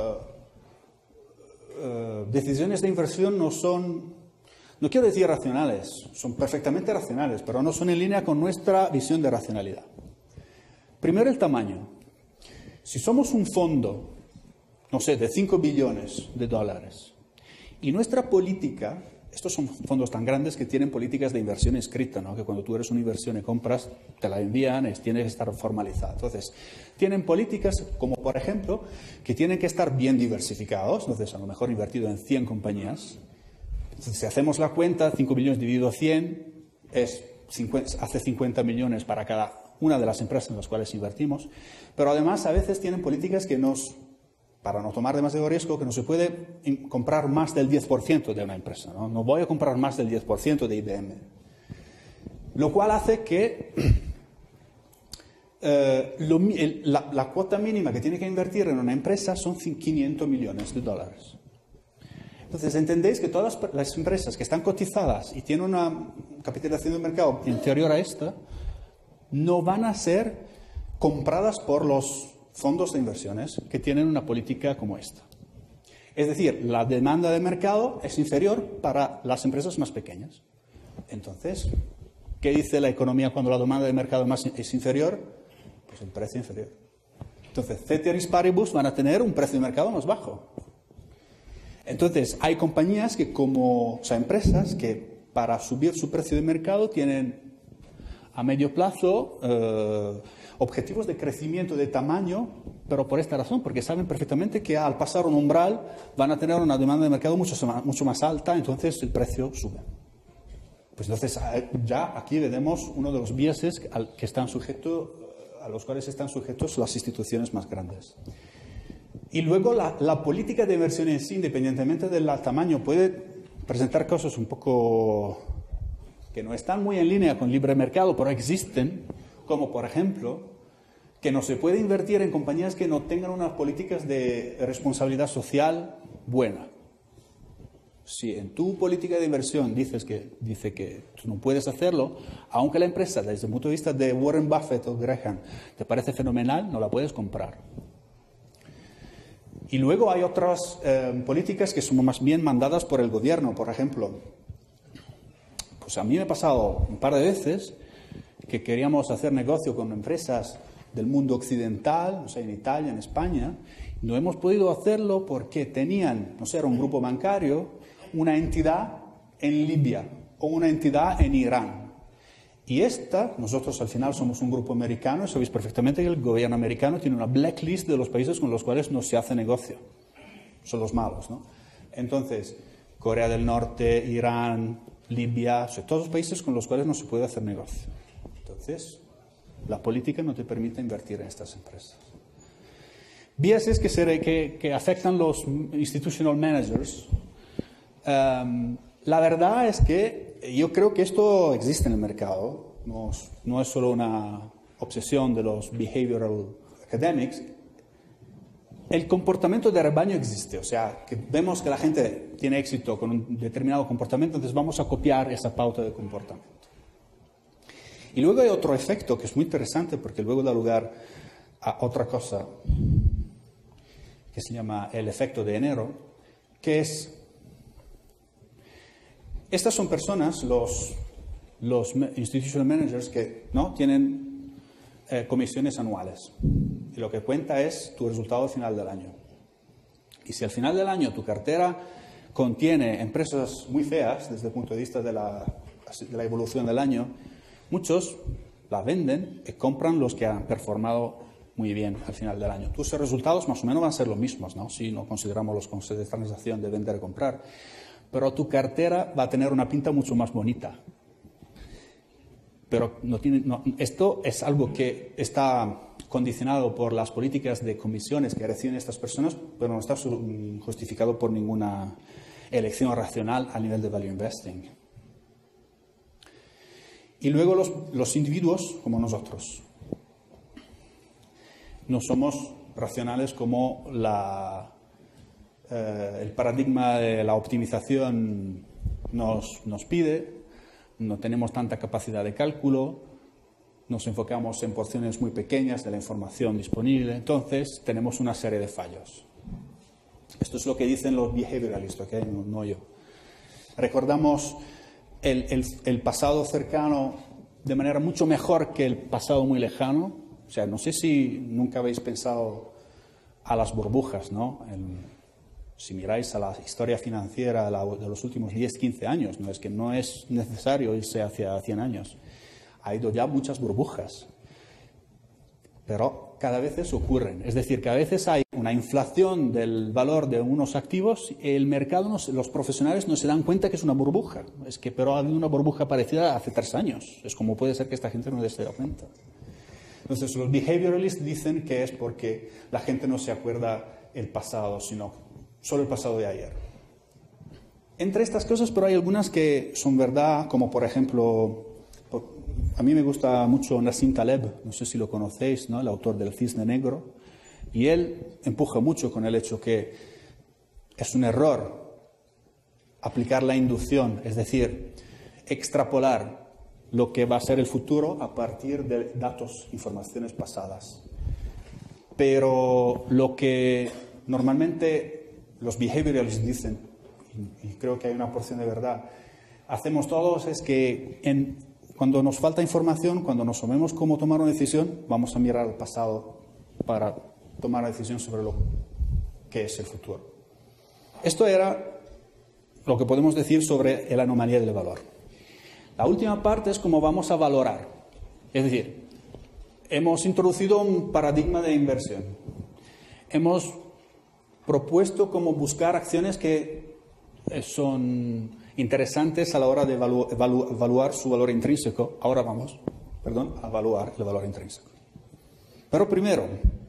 decisiones de inversión no son, no quiero decir racionales, son perfectamente racionales, pero no son en línea con nuestra visión de racionalidad. Primero, el tamaño. Si somos un fondo, no sé, de 5 billones de dólares, y nuestra política, estos son fondos tan grandes que tienen políticas de inversión escrita, ¿no? Que cuando tú eres una inversión y compras, te la envían, tiene que estar formalizada. Entonces, tienen políticas como, por ejemplo, que tienen que estar bien diversificados, entonces a lo mejor invertido en 100 compañías. Entonces, si hacemos la cuenta, 5 billones dividido 100 hace 50 millones para cada una de las empresas en las cuales invertimos, pero además a veces tienen políticas que para no tomar demasiado riesgo, que no se puede comprar más del 10% de una empresa. No voy a comprar más del 10% de IBM. Lo cual hace que la cuota mínima que tiene que invertir en una empresa son 500 millones de dólares. Entonces, entendéis que todas las empresas que están cotizadas y tienen una capitalización de mercado inferior a esta, no van a ser compradas por los fondos de inversiones que tienen una política como esta. Es decir, la demanda de mercado es inferior para las empresas más pequeñas. Entonces, ¿qué dice la economía cuando la demanda de mercado es inferior? Pues el precio inferior. Entonces, ceteris paribus van a tener un precio de mercado más bajo. Entonces, hay compañías que empresas que para subir su precio de mercado tienen a medio plazo objetivos de crecimiento de tamaño, pero por esta razón, porque saben perfectamente que al pasar un umbral van a tener una demanda de mercado mucho más alta, entonces el precio sube. Pues entonces ya aquí veremos uno de los biases a los cuales están sujetos las instituciones más grandes. Y luego la política de inversión en sí, independientemente del tamaño, puede presentar cosas un poco que no están muy en línea con libre mercado, pero existen, como por ejemplo, que no se puede invertir en compañías que no tengan unas políticas de responsabilidad social buena. Si en tu política de inversión dice que tú no puedes hacerlo, aunque la empresa, desde el punto de vista de Warren Buffett o Graham, te parece fenomenal, no la puedes comprar. Y luego hay otras políticas que son más bien mandadas por el gobierno. Por ejemplo, pues a mí me ha pasado un par de veces que queríamos hacer negocio con empresas del mundo occidental, o sea, en Italia, en España. No hemos podido hacerlo porque tenían, no sé, era un grupo bancario, una entidad en Libia o una entidad en Irán. Y nosotros al final somos un grupo americano y sabéis perfectamente que el gobierno americano tiene una blacklist de los países con los cuales no se hace negocio. Son los malos, ¿no? Entonces, Corea del Norte, Irán, Libia, son todos países con los cuales no se puede hacer negocio. Entonces, la política no te permite invertir en estas empresas. Biases que afectan los institutional managers. La verdad es que yo creo que esto existe en el mercado, no es solo una obsesión de los behavioral academics. El comportamiento de rebaño existe, o sea, que vemos que la gente tiene éxito con un determinado comportamiento, entonces vamos a copiar esa pauta de comportamiento. Y luego hay otro efecto que es muy interesante porque luego da lugar a otra cosa que se llama el efecto de enero, que es... Estas son personas, los institutional managers, que no tienen comisiones anuales. Y lo que cuenta es tu resultado al final del año. Y si al final del año tu cartera contiene empresas muy feas desde el punto de vista de la evolución del año, muchos la venden y compran los que han performado muy bien al final del año. Tus resultados más o menos van a ser los mismos, ¿no? Si no consideramos los costes de transacción de vender y comprar. Pero tu cartera va a tener una pinta mucho más bonita. Pero esto es algo que está condicionado por las políticas de comisiones que reciben estas personas, pero no está justificado por ninguna elección racional a nivel de value investing. Y luego los individuos como nosotros. No somos racionales como el paradigma de la optimización nos pide. No tenemos tanta capacidad de cálculo, nos enfocamos en porciones muy pequeñas de la información disponible, entonces tenemos una serie de fallos. Esto es lo que dicen los behavioralists, ¿okay? No yo. Recordamos el pasado cercano de manera mucho mejor que el pasado muy lejano. O sea, no sé si nunca habéis pensado a las burbujas, ¿no? Si miráis a la historia financiera de los últimos 10, 15 años, no es necesario irse hacia 100 años. Ha ido ya muchas burbujas, pero cada vez ocurren. Es decir, que a veces hay una inflación del valor de unos activos y el mercado, los profesionales no se dan cuenta que es una burbuja. Pero ha habido una burbuja parecida hace 3 años. Es como puede ser que esta gente no se dé cuenta. Entonces, los behavioralists dicen que es porque la gente no se acuerda el pasado, sino solo el pasado de ayer. Entre estas cosas, pero hay algunas que son verdad, como por ejemplo, a mí me gusta mucho Nassim Taleb, no sé si lo conocéis, ¿no? El autor del Cisne Negro, y él empuja mucho con el hecho que es un error aplicar la inducción, es decir, extrapolar lo que va a ser el futuro a partir de datos, informaciones pasadas. Pero lo que normalmente los behavioralists dicen, y creo que hay una porción de verdad, hacemos todos es que cuando nos falta información, cuando no sabemos cómo tomar una decisión, vamos a mirar al pasado para tomar una decisión sobre lo que es el futuro. Esto era lo que podemos decir sobre la anomalía del valor. La última parte es cómo vamos a valorar. Es decir, hemos introducido un paradigma de inversión. Hemos propuesto cómo buscar acciones que son interesantes a la hora de evaluar su valor intrínseco. Ahora vamos, a evaluar el valor intrínseco. Pero primero,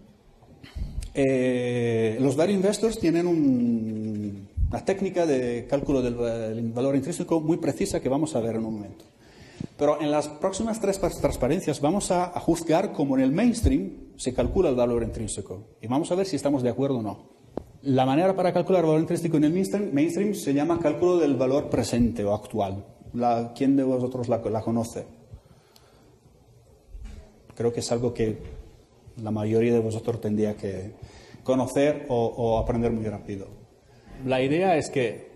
los value investors tienen una técnica de cálculo del valor intrínseco muy precisa que vamos a ver en un momento. Pero en las próximas 3 transparencias vamos a juzgar cómo en el mainstream se calcula el valor intrínseco. Y vamos a ver si estamos de acuerdo o no. La manera para calcular el valor intrínseco en el mainstream se llama cálculo del valor presente o actual. ¿Quién de vosotros la conoce? Creo que es algo que la mayoría de vosotros tendría que conocer o aprender muy rápido. La idea es que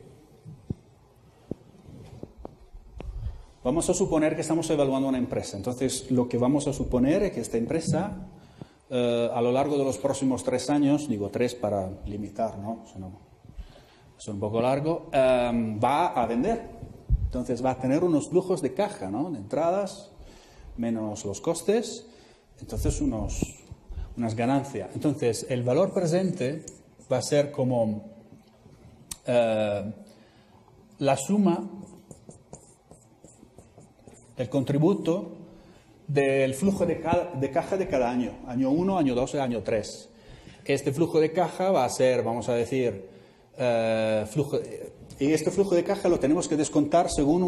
vamos a suponer que estamos evaluando una empresa. Entonces, lo que vamos a suponer es que esta empresa, a lo largo de los próximos 3 años, digo 3 para limitar, ¿no? Es un poco largo, va a vender. Entonces, va a tener unos flujos de caja, ¿no? De entradas, menos los costes, entonces unas ganancias. Entonces, el valor presente va a ser como la suma del contributo del flujo de caja de cada año, año 1, año 2 y año 3. Este flujo de caja va a ser, vamos a decir, y este flujo de caja lo tenemos que descontar según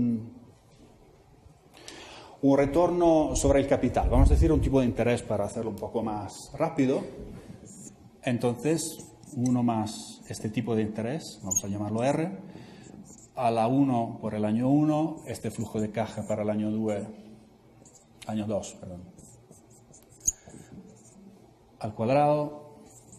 un retorno sobre el capital. Vamos a decir un tipo de interés para hacerlo un poco más rápido. Entonces, 1 más este tipo de interés, vamos a llamarlo R, a la 1 por el año 1, este flujo de caja para el año 2, al cuadrado,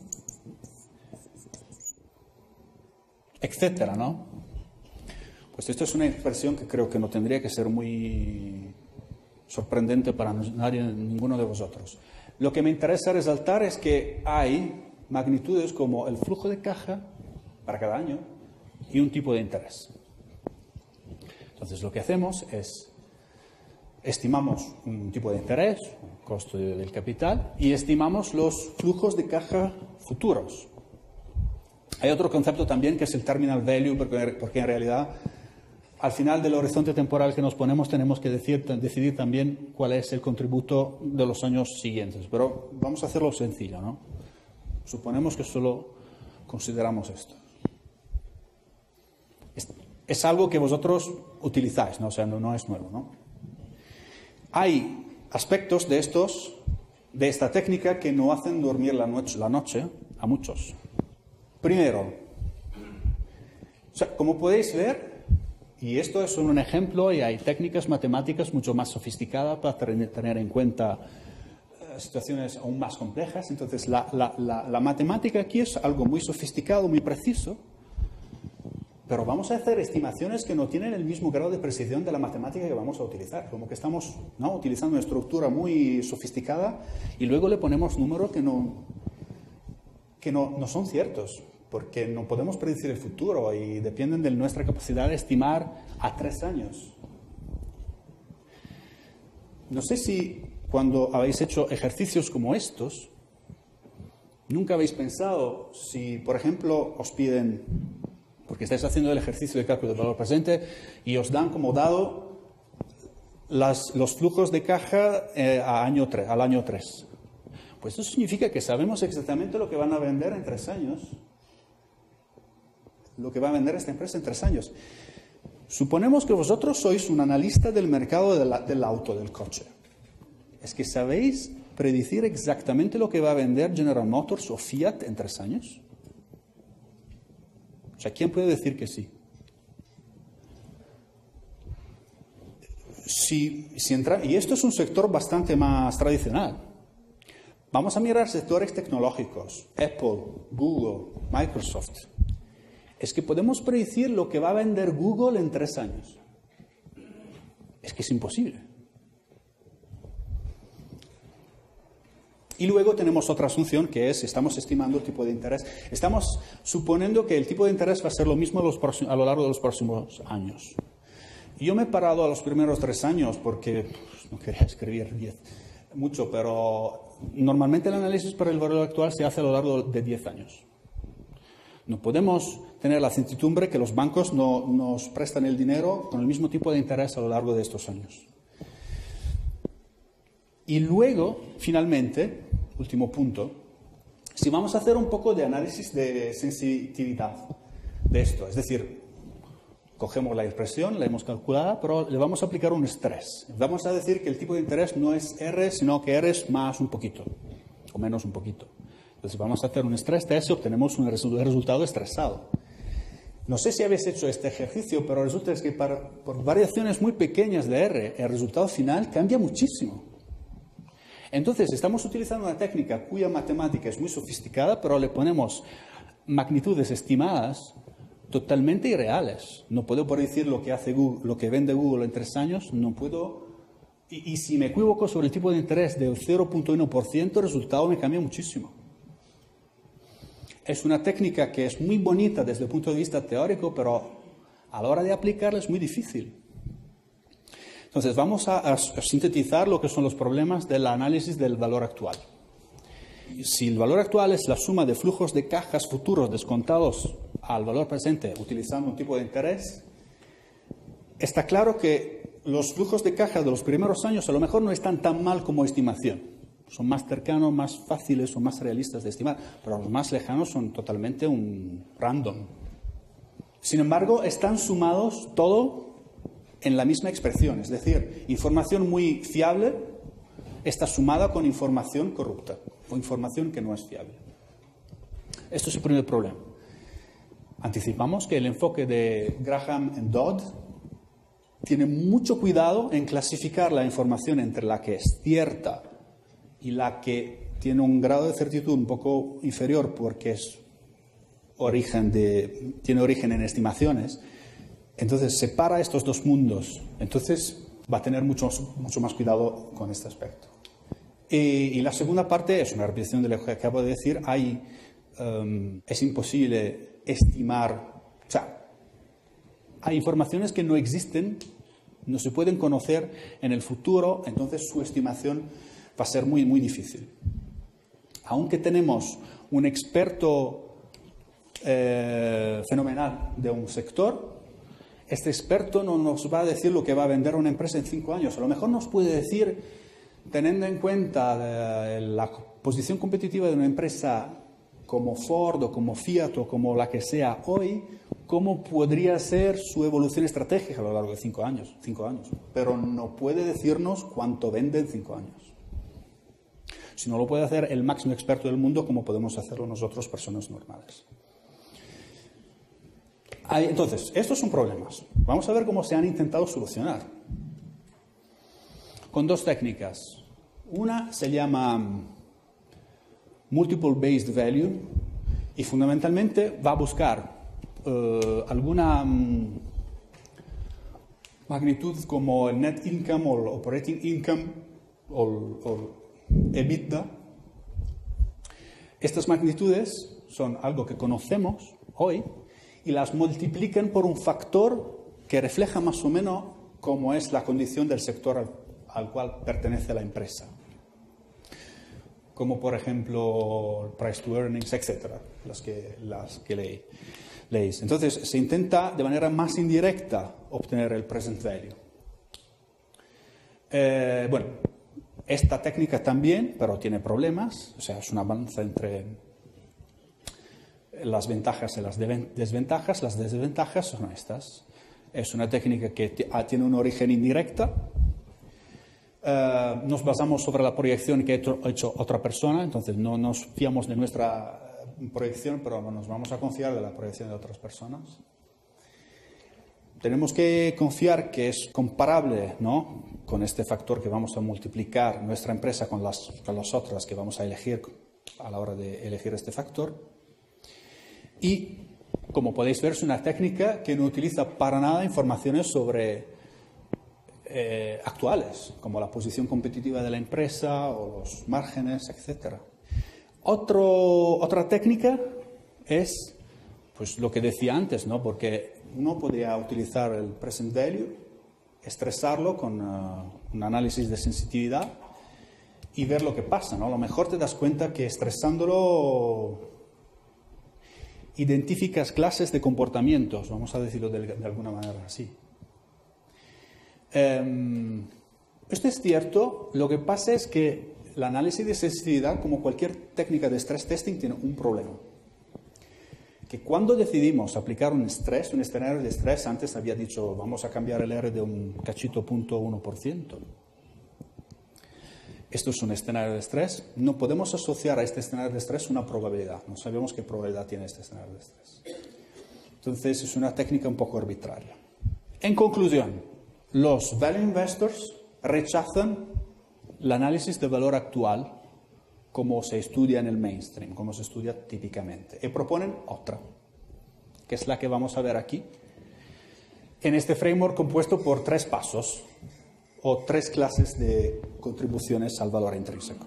etcétera, ¿no? Pues esto es una expresión que creo que no tendría que ser muy sorprendente para nadie, ninguno de vosotros. Lo que me interesa resaltar es que hay magnitudes como el flujo de caja para cada año y un tipo de interés. Entonces, lo que hacemos es estimamos un tipo de interés, costo del capital, y estimamos los flujos de caja futuros. Hay otro concepto también que es el terminal value, porque en realidad al final del horizonte temporal que nos ponemos tenemos que decidir también cuál es el contributo de los años siguientes. Pero vamos a hacerlo sencillo, ¿no? Suponemos que solo consideramos esto. Es algo que vosotros utilizáis, ¿no? O sea, no es nuevo, ¿no? Hay aspectos de esta técnica que no hacen dormir la noche a muchos. Primero, o sea, como podéis ver, y esto es un ejemplo, y hay técnicas matemáticas mucho más sofisticadas para tener en cuenta situaciones aún más complejas. Entonces, la matemática aquí es algo muy sofisticado, muy preciso, pero vamos a hacer estimaciones que no tienen el mismo grado de precisión de la matemática que vamos a utilizar. Como que estamos, ¿no?, utilizando una estructura muy sofisticada y luego le ponemos números que no son ciertos, porque no podemos predecir el futuro y dependen de nuestra capacidad de estimar a 3 años. No sé si cuando habéis hecho ejercicios como estos, nunca habéis pensado si, por ejemplo, os piden, porque estáis haciendo el ejercicio de cálculo del valor presente y os dan como dado los flujos de caja al año 3. Pues eso significa que sabemos exactamente lo que van a vender en 3 años. Lo que va a vender esta empresa en 3 años. Suponemos que vosotros sois un analista del mercado del auto, del coche. ¿Es que sabéis predecir exactamente lo que va a vender General Motors o Fiat en 3 años? O sea, ¿quién puede decir que sí? Y esto es un sector bastante más tradicional. Vamos a mirar sectores tecnológicos, Apple, Google, Microsoft. Es que podemos predecir lo que va a vender Google en 3 años. Es que es imposible. Y luego tenemos otra asunción que es, estamos estimando el tipo de interés. Estamos suponiendo que el tipo de interés va a ser lo mismo a lo largo de los próximos años. Yo me he parado a los primeros 3 años porque no quería escribir mucho, pero normalmente el análisis para el valor actual se hace a lo largo de 10 años. No podemos tener la certidumbre que los bancos nos prestan el dinero con el mismo tipo de interés a lo largo de estos años. Y luego, finalmente, último punto, si vamos a hacer un poco de análisis de sensitividad de esto, es decir, cogemos la expresión, la hemos calculado, pero le vamos a aplicar un estrés. Vamos a decir que el tipo de interés no es R, sino que R es más un poquito, o menos un poquito. Entonces vamos a hacer un estrés test y obtenemos un resultado estresado. No sé si habéis hecho este ejercicio, pero resulta que por variaciones muy pequeñas de R, el resultado final cambia muchísimo. Entonces, estamos utilizando una técnica cuya matemática es muy sofisticada, pero le ponemos magnitudes estimadas totalmente irreales. No puedo predecir lo que hace Google, lo que vende Google en 3 años, no puedo. Y si me equivoco sobre el tipo de interés del 0.1%, el resultado me cambia muchísimo. Es una técnica que es muy bonita desde el punto de vista teórico, pero a la hora de aplicarla es muy difícil. Entonces, vamos a sintetizar lo que son los problemas del análisis del valor actual. Si el valor actual es la suma de flujos de cajas futuros descontados al valor presente utilizando un tipo de interés, está claro que los flujos de caja de los primeros años a lo mejor no están tan mal como estimación. Son más cercanos, más fáciles o más realistas de estimar, pero los más lejanos son totalmente un random. Sin embargo, están sumados todo en la misma expresión, es decir, información muy fiable está sumada con información corrupta o información que no es fiable. Esto es el primer problema. Anticipamos que el enfoque de Graham y Dodd tiene mucho cuidado en clasificar la información entre la que es cierta y la que tiene un grado de certitud un poco inferior porque tiene origen en estimaciones. Entonces, separa estos dos mundos. Entonces, va a tener mucho más cuidado con este aspecto. Y la segunda parte es una repetición de lo que acabo de decir. Es imposible estimar. O sea, hay informaciones que no existen, no se pueden conocer en el futuro, entonces su estimación va a ser muy, muy difícil. Aunque tenemos un experto fenomenal de un sector, este experto no nos va a decir lo que va a vender una empresa en 5 años. A lo mejor nos puede decir, teniendo en cuenta la posición competitiva de una empresa como Ford o como Fiat o como la que sea hoy, cómo podría ser su evolución estratégica a lo largo de 5 años. Pero no puede decirnos cuánto vende en 5 años. Si no lo puede hacer el máximo experto del mundo, como podemos hacerlo nosotros, personas normales. Entonces, estos son problemas. Vamos a ver cómo se han intentado solucionar. Con 2 técnicas. Una se llama Multiple Based Value y fundamentalmente va a buscar alguna magnitud como el Net Income o el Operating Income o EBITDA. Estas magnitudes son algo que conocemos hoy y las multiplican por un factor que refleja más o menos cómo es la condición del sector al cual pertenece la empresa. Como por ejemplo price to earnings, etcétera, las que leéis. Entonces se intenta de manera más indirecta obtener el present value. Bueno, esta técnica también, pero tiene problemas, o sea, es una balanza entre las ventajas y las desventajas. Las desventajas son estas. es una técnica que tiene un origen indirecta. Nos basamos sobre la proyección que ha hecho otra persona, entonces no nos fiamos de nuestra proyección, pero nos vamos a confiar de la proyección de otras personas. Tenemos que confiar que es comparable, ¿no?, con este factor que vamos a multiplicar nuestra empresa con las otras que vamos a elegir a la hora de elegir este factor. Y, como podéis ver, es una técnica que no utiliza para nada informaciones sobre actuales, como la posición competitiva de la empresa o los márgenes, etc. Otra técnica es, pues, lo que decía antes, ¿no?, porque uno podría utilizar el present value, estresarlo con un análisis de sensitividad y ver lo que pasa, ¿no? A lo mejor te das cuenta que estresándolo identificas clases de comportamientos, vamos a decirlo de alguna manera así. Esto es cierto, lo que pasa es que el análisis de sensitividad, como cualquier técnica de stress testing, tiene un problema. Que cuando decidimos aplicar un escenario de estrés, antes había dicho, vamos a cambiar el R de un cachito 0.1%. Esto es un escenario de estrés. No podemos asociar a este escenario de estrés una probabilidad. No sabemos qué probabilidad tiene este escenario de estrés. Entonces, es una técnica un poco arbitraria. En conclusión, los value investors rechazan el análisis de valor actual como se estudia en el mainstream, como se estudia típicamente, y proponen otra, que es la que vamos a ver aquí, en este framework compuesto por 3 pasos o 3 clases de contribuciones al valor intrínseco.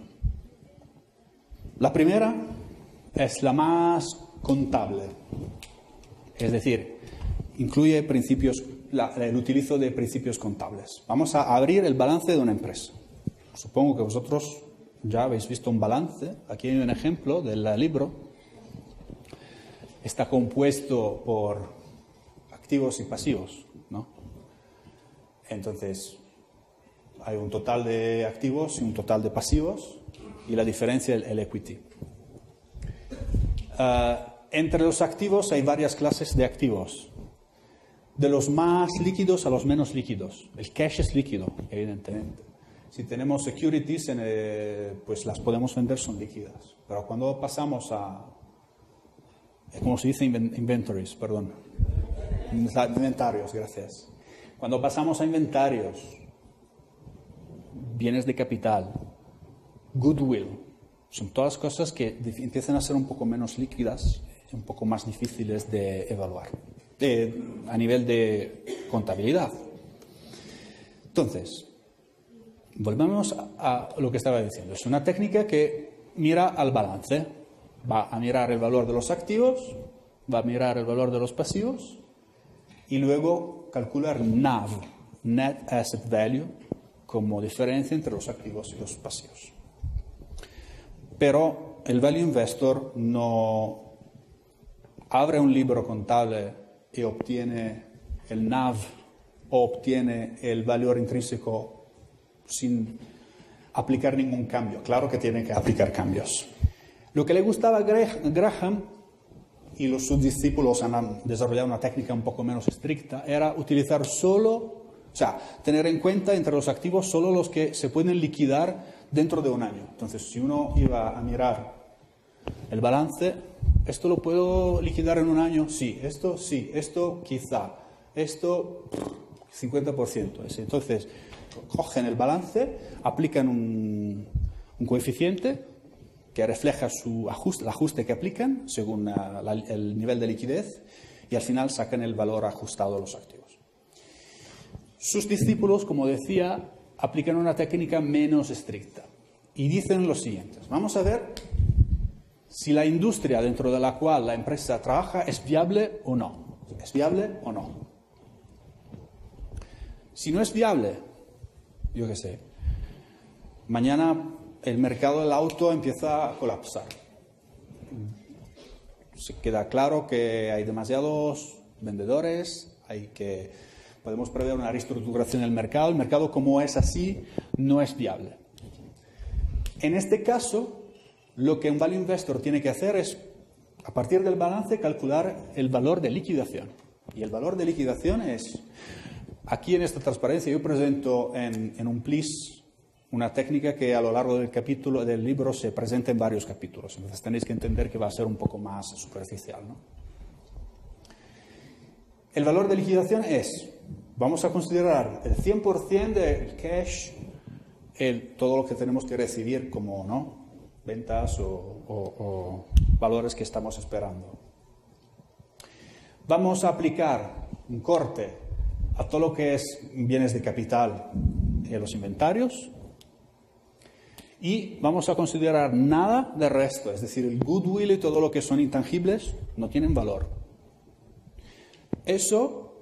La primera es la más contable, es decir, incluye principios, el utilizo de principios contables. Vamos a abrir el balance de una empresa. Supongo que vosotros ya habéis visto un balance. Aquí hay un ejemplo del libro. Está compuesto por activos y pasivos, ¿no? Entonces, hay un total de activos y un total de pasivos, y la diferencia es el equity. Entre los activos hay varias clases de activos, de los más líquidos a los menos líquidos. El cash es líquido, evidentemente. Si tenemos securities, pues las podemos vender, son líquidas. Pero cuando pasamos a, ¿cómo se dice? Inventories, perdón. Inventarios, gracias. Cuando pasamos a inventarios, bienes de capital, goodwill, son todas cosas que empiezan a ser un poco menos líquidas, un poco más difíciles de evaluar, a nivel de contabilidad. Entonces, volvemos a lo que estaba diciendo. Es una técnica que mira al balance. Va a mirar el valor de los activos, va a mirar el valor de los pasivos y luego calcular NAV, Net Asset Value, como diferencia entre los activos y los pasivos. Pero el value investor no abre un libro contable y obtiene el NAV o obtiene el valor intrínseco sin aplicar ningún cambio. Claro que tiene que aplicar cambios. Lo que le gustaba a Graham, y sus discípulos han desarrollado una técnica un poco menos estricta, era utilizar tener en cuenta entre los activos solo los que se pueden liquidar dentro de un año. Entonces, si uno iba a mirar el balance, ¿esto lo puedo liquidar en un año? Sí, esto quizá, esto 50%. Entonces, cogen el balance, aplican un coeficiente que refleja el ajuste que aplican según el nivel de liquidez, y al final sacan el valor ajustado a los activos. Sus discípulos, como decía, aplican una técnica menos estricta y dicen lo siguiente: vamos a ver si la industria dentro de la cual la empresa trabaja es viable o no. ¿Es viable o no? Si no es viable, yo qué sé, mañana el mercado del auto empieza a colapsar. Se queda claro que hay demasiados vendedores, podemos prever una reestructuración del mercado. El mercado, como es así, no es viable. En este caso, lo que un value investor tiene que hacer es, a partir del balance, calcular el valor de liquidación. Y el valor de liquidación es, aquí en esta transparencia yo presento en un plis una técnica que a lo largo del capítulo del libro se presenta en varios capítulos. Entonces tenéis que entender que va a ser un poco más superficial, ¿no? El valor de liquidación es, vamos a considerar el 100% del cash, todo lo que tenemos que recibir como, ¿no?, ventas o valores que estamos esperando. Vamos a aplicar un corte a todo lo que es bienes de capital y los inventarios y vamos a considerar nada de resto, es decir, el goodwill y todo lo que son intangibles no tienen valor. Eso,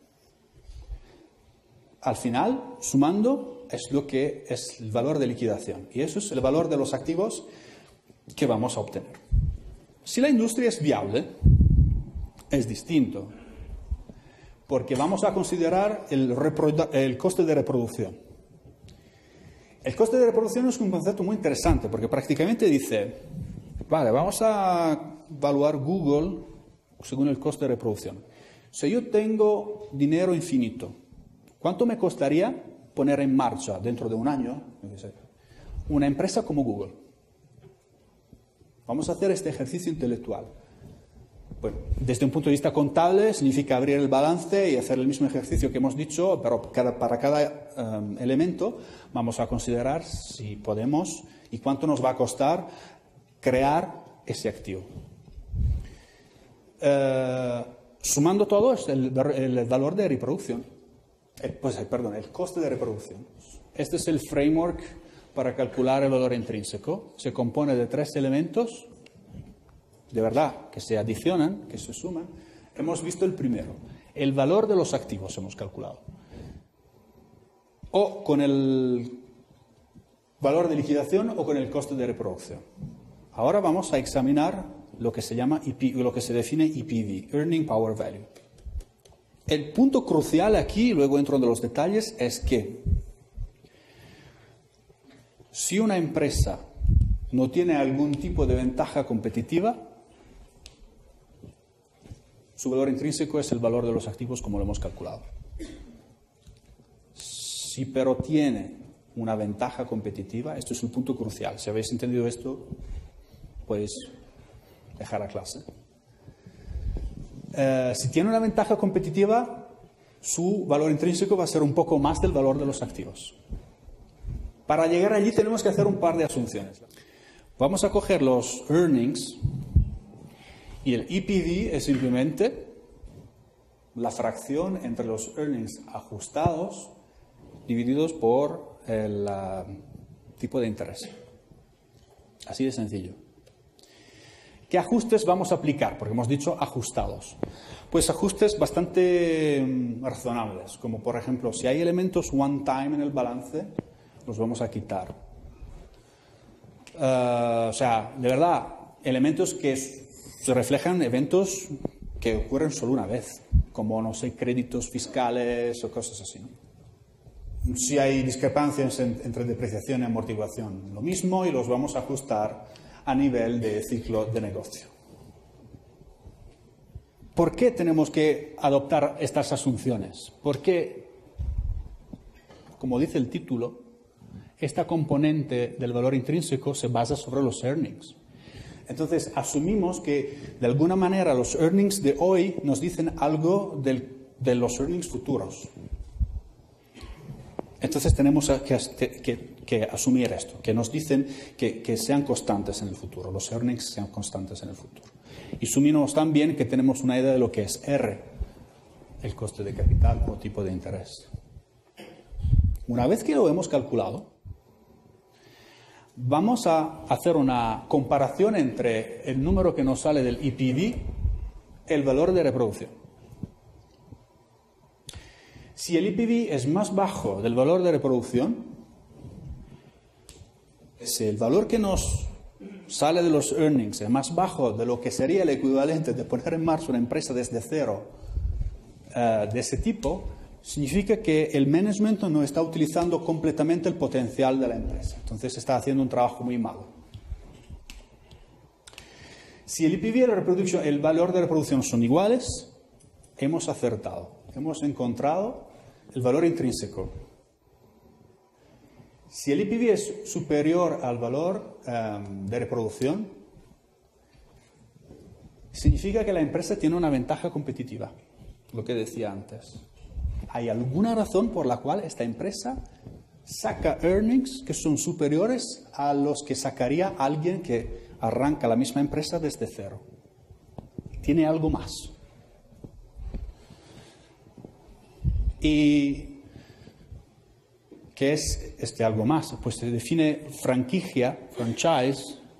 al final, sumando, es lo que es el valor de liquidación. Y eso es el valor de los activos que vamos a obtener. Si la industria es viable, es distinto, porque vamos a considerar el coste de reproducción. El coste de reproducción es un concepto muy interesante, porque prácticamente dice, vale, vamos a evaluar Google según el coste de reproducción. Si yo tengo dinero infinito, ¿cuánto me costaría poner en marcha dentro de un año una empresa como Google? Vamos a hacer este ejercicio intelectual. Bueno, desde un punto de vista contable significa abrir el balance y hacer el mismo ejercicio que hemos dicho, pero para cada elemento vamos a considerar si podemos y cuánto nos va a costar crear ese activo. Sumando todo es el valor de reproducción. El coste de reproducción. Este es el framework para calcular el valor intrínseco. Se compone de 3 elementos, de verdad, que se adicionan, que se suman. Hemos visto el primero. El valor de los activos hemos calculado. O con el valor de liquidación o con el coste de reproducción. Ahora vamos a examinar lo que se llama lo que se define EPV, Earning Power Value. El punto crucial aquí, luego entro en los detalles, es que si una empresa no tiene algún tipo de ventaja competitiva, su valor intrínseco es el valor de los activos como lo hemos calculado. Si pero tiene una ventaja competitiva, esto es un punto crucial. Si habéis entendido esto, pues dejar la clase. Si tiene una ventaja competitiva, su valor intrínseco va a ser un poco más del valor de los activos. Para llegar allí tenemos que hacer un par de asunciones. Vamos a coger los earnings y el EPV es simplemente la fracción entre los earnings ajustados divididos por el tipo de interés. Así de sencillo. ¿Qué ajustes vamos a aplicar? Porque hemos dicho ajustados. Pues ajustes bastante razonables, como por ejemplo, si hay elementos one time en el balance, los vamos a quitar. O sea, de verdad, elementos que se reflejan eventos que ocurren solo una vez, como, no sé, créditos fiscales o cosas así, ¿no? Si hay discrepancias entre depreciación y amortiguación, lo mismo, y los vamos a ajustar a nivel de ciclo de negocio. ¿Por qué tenemos que adoptar estas asunciones? Porque, como dice el título, esta componente del valor intrínseco se basa sobre los earnings. Entonces, asumimos que, de alguna manera, los earnings de hoy nos dicen algo de los earnings futuros. Entonces, tenemos que asumir esto, que nos dicen que sean constantes en el futuro, los earnings sean constantes en el futuro. Y asumimos también que tenemos una idea de lo que es R, el coste de capital o tipo de interés. Una vez que lo hemos calculado, vamos a hacer una comparación entre el número que nos sale del EPV, el valor de reproducción. Si el EPV es más bajo del valor de reproducción, si el valor que nos sale de los earnings es más bajo de lo que sería el equivalente de poner en marcha una empresa desde cero de ese tipo, significa que el management no está utilizando completamente el potencial de la empresa. Entonces está haciendo un trabajo muy malo. Si el EPV y el valor de reproducción son iguales, hemos acertado. Hemos encontrado el valor intrínseco. Si el EPV es superior al valor de reproducción, significa que la empresa tiene una ventaja competitiva, lo que decía antes. Hay alguna razón por la cual esta empresa saca earnings que son superiores a los que sacaría alguien que arranca la misma empresa desde cero. Tiene algo más. ¿Y qué es este algo más? Pues se define franquicia, franchise,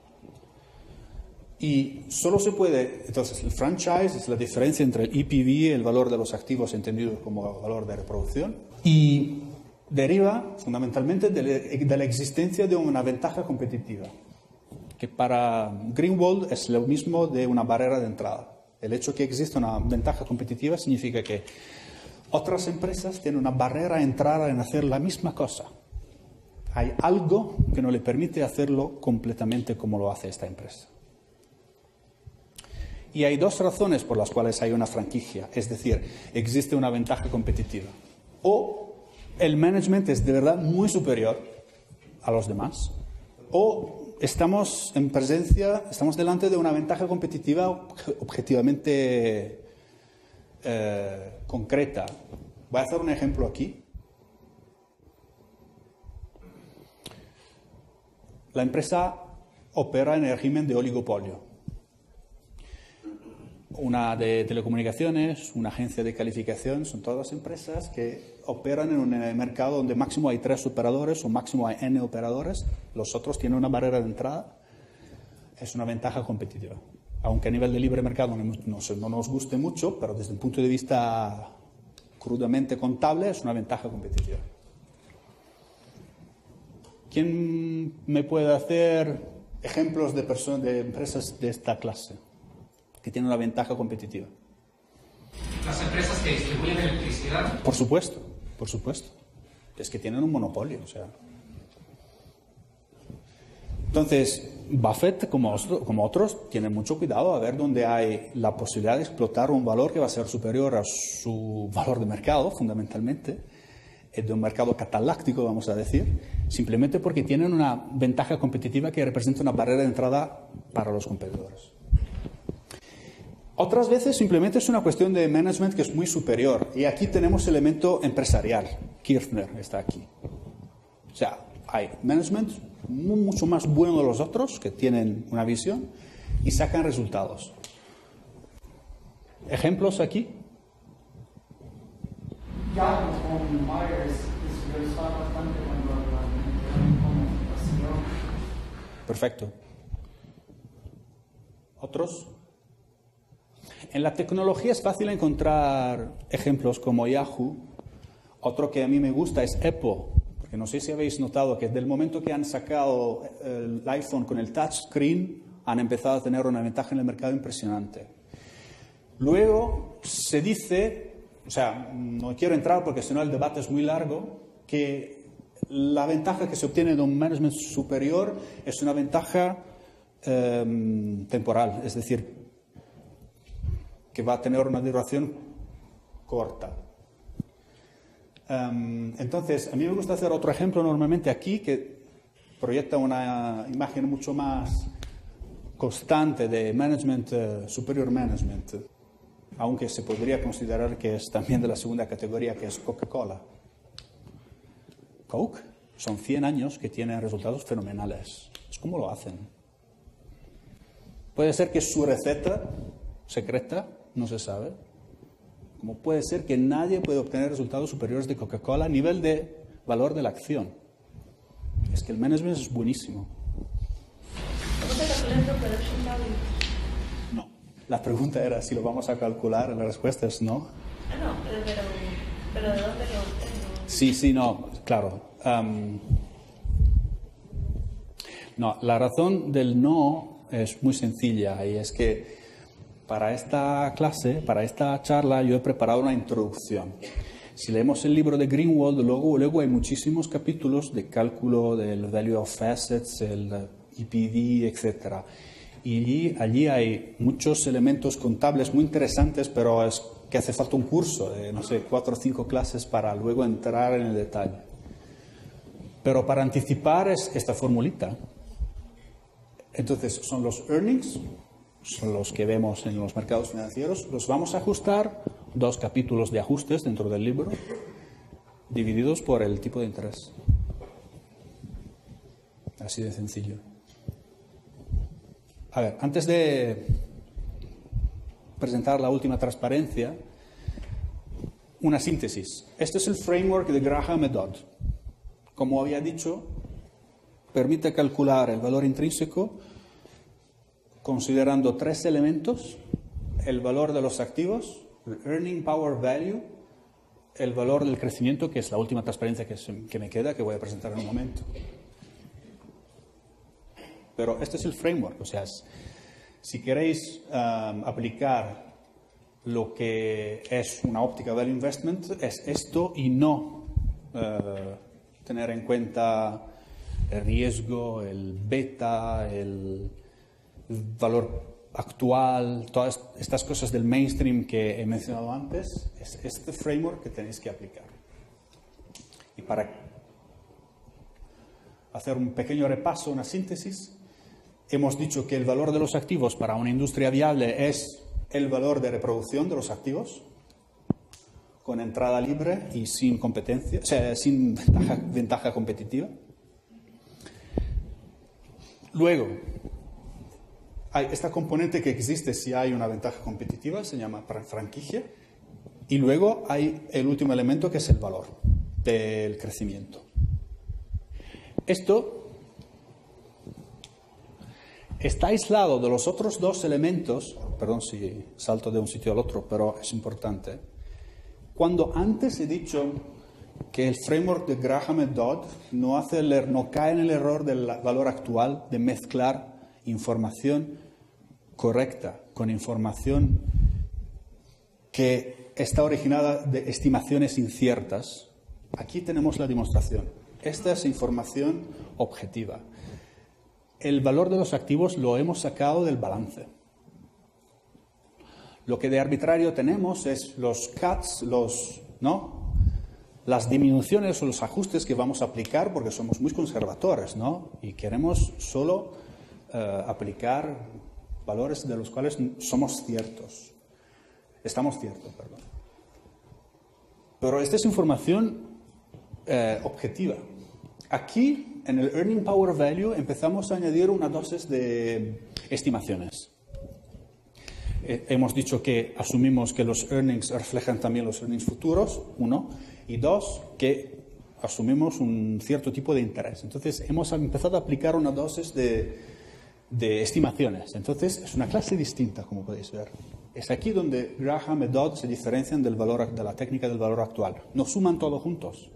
y solo se puede, entonces el franchise es la diferencia entre el EPV, el valor de los activos entendido como valor de reproducción, y deriva fundamentalmente de la existencia de una ventaja competitiva, que para Greenwald es lo mismo de una barrera de entrada. El hecho de que exista una ventaja competitiva significa que otras empresas tienen una barrera de entrada en hacer la misma cosa. Hay algo que no le permite hacerlo completamente como lo hace esta empresa. Y hay dos razones por las cuales hay una franquicia, es decir, existe una ventaja competitiva. O el management es de verdad muy superior a los demás, o estamos delante de una ventaja competitiva objetivamente concreta. Voy a hacer un ejemplo aquí. La empresa opera en el régimen de oligopolio. Una de telecomunicaciones, una agencia de calificación, son todas empresas que operan en un mercado donde máximo hay 3 operadores o máximo hay N operadores. Los otros tienen una barrera de entrada. Es una ventaja competitiva. Aunque a nivel de libre mercado no nos guste mucho, pero desde el punto de vista crudamente contable es una ventaja competitiva. ¿Quién me puede hacer ejemplos de empresas de esta clase que tienen una ventaja competitiva? Las empresas que distribuyen electricidad. Por supuesto, por supuesto. Es que tienen un monopolio, o sea. Entonces, Buffett, como otros, tienen mucho cuidado a ver dónde hay la posibilidad de explotar un valor que va a ser superior a su valor de mercado, fundamentalmente, de un mercado cataláctico, vamos a decir, simplemente porque tienen una ventaja competitiva que representa una barrera de entrada para los competidores. Otras veces simplemente es una cuestión de management que es muy superior. Y aquí tenemos el elemento empresarial. Kirchner está aquí. O sea, hay management mucho más bueno de los otros, que tienen una visión y sacan resultados. ¿Ejemplos aquí? Ya, con Myers, que se usaba bastante cuando la como. Perfecto. ¿Otros? En la tecnología es fácil encontrar ejemplos como Yahoo. Otro que a mí me gusta es Apple, porque no sé si habéis notado que desde el momento que han sacado el iPhone con el touchscreen han empezado a tener una ventaja en el mercado impresionante. Luego se dice, o sea, no quiero entrar porque si no el debate es muy largo, que la ventaja que se obtiene de un management superior es una ventaja temporal, es decir, que va a tener una duración corta. Entonces, a mí me gusta hacer otro ejemplo normalmente aquí que proyecta una imagen mucho más constante de management, superior management, aunque se podría considerar que es también de la segunda categoría, que es Coca-Cola. Coke son 100 años que tienen resultados fenomenales. Es como lo hacen. Puede ser que su receta secreta no se sabe. Como puede ser que nadie puede obtener resultados superiores de Coca-Cola a nivel de valor de la acción. Es que el management es buenísimo. ¿Cómo se calcula el production value? No. La pregunta era si lo vamos a calcular, la respuesta es no. Ah, no, pero ¿de dónde lo obtengo? Sí, no, claro. No, la razón del no es muy sencilla y es que para esta clase, para esta charla, yo he preparado una introducción. Si leemos el libro de Greenwald, luego hay muchísimos capítulos de cálculo del value of assets, el EPV, etc. Y allí hay muchos elementos contables muy interesantes, pero es que hace falta un curso de, no sé, 4 o 5 clases para luego entrar en el detalle. Pero para anticipar es esta formulita. Entonces, son los earnings, son los que vemos en los mercados financieros. Los vamos a ajustar, 2 capítulos de ajustes dentro del libro, divididos por el tipo de interés. Así de sencillo. A ver, antes de presentar la última transparencia, una síntesis. Este es el framework de Graham y Dodd. Como había dicho, permite calcular el valor intrínseco considerando 3 elementos: el valor de los activos, el earning power value, el valor del crecimiento, que es la última transparencia que me queda, que voy a presentar en un momento. Pero este es el framework, o sea, si queréis aplicar lo que es una óptica value investment, es esto y no tener en cuenta el riesgo, el beta, el valor actual, todas estas cosas del mainstream que he mencionado antes. Es este framework que tenéis que aplicar. Y para hacer un pequeño repaso, una síntesis, hemos dicho que el valor de los activos para una industria viable es el valor de reproducción de los activos, con entrada libre y sin competencia, o sea, sin ventaja competitiva. Luego, hay esta componente que existe si hay una ventaja competitiva, se llama franquicia. Y luego hay el último elemento, que es el valor del crecimiento. Esto está aislado de los otros 2 elementos, perdón si salto de un sitio al otro, pero es importante. Cuando antes he dicho que el framework de Graham y Dodd no cae en el error del valor actual de mezclar información correcta con información que está originada de estimaciones inciertas, aquí tenemos la demostración. Esta es información objetiva. El valor de los activos lo hemos sacado del balance. Lo que de arbitrario tenemos es los cuts, las disminuciones o los ajustes que vamos a aplicar porque somos muy conservadores, ¿no? Y queremos solo aplicar valores de los cuales estamos ciertos, perdón. Pero esta es información objetiva. Aquí, en el Earning Power Value, empezamos a añadir una dosis de estimaciones. Hemos dicho que asumimos que los earnings reflejan también los earnings futuros, 1, y 2, que asumimos un cierto tipo de interés. Entonces, hemos empezado a aplicar una dosis de estimaciones. Entonces, es una clase distinta, como podéis ver. Es aquí donde Graham y Dodd se diferencian de la técnica del valor actual. No suman todo juntos.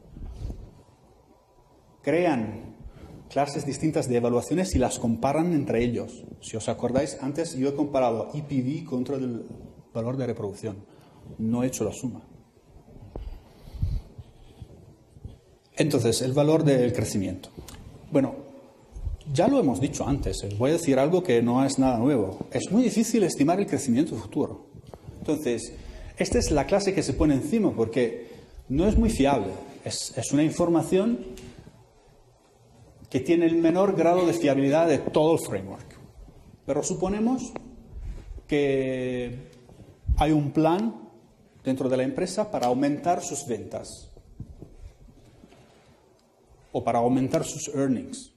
Crean clases distintas de evaluaciones y las comparan entre ellos. Si os acordáis, antes yo he comparado EPV contra el valor de reproducción. No he hecho la suma. Entonces, el valor del crecimiento. Bueno, ya lo hemos dicho antes. Os voy a decir algo que no es nada nuevo. Es muy difícil estimar el crecimiento futuro. Entonces, esta es la clase que se pone encima porque no es muy fiable. Es una información que tiene el menor grado de fiabilidad de todo el framework. Pero suponemos que hay un plan dentro de la empresa para aumentar sus ventas o para aumentar sus earnings.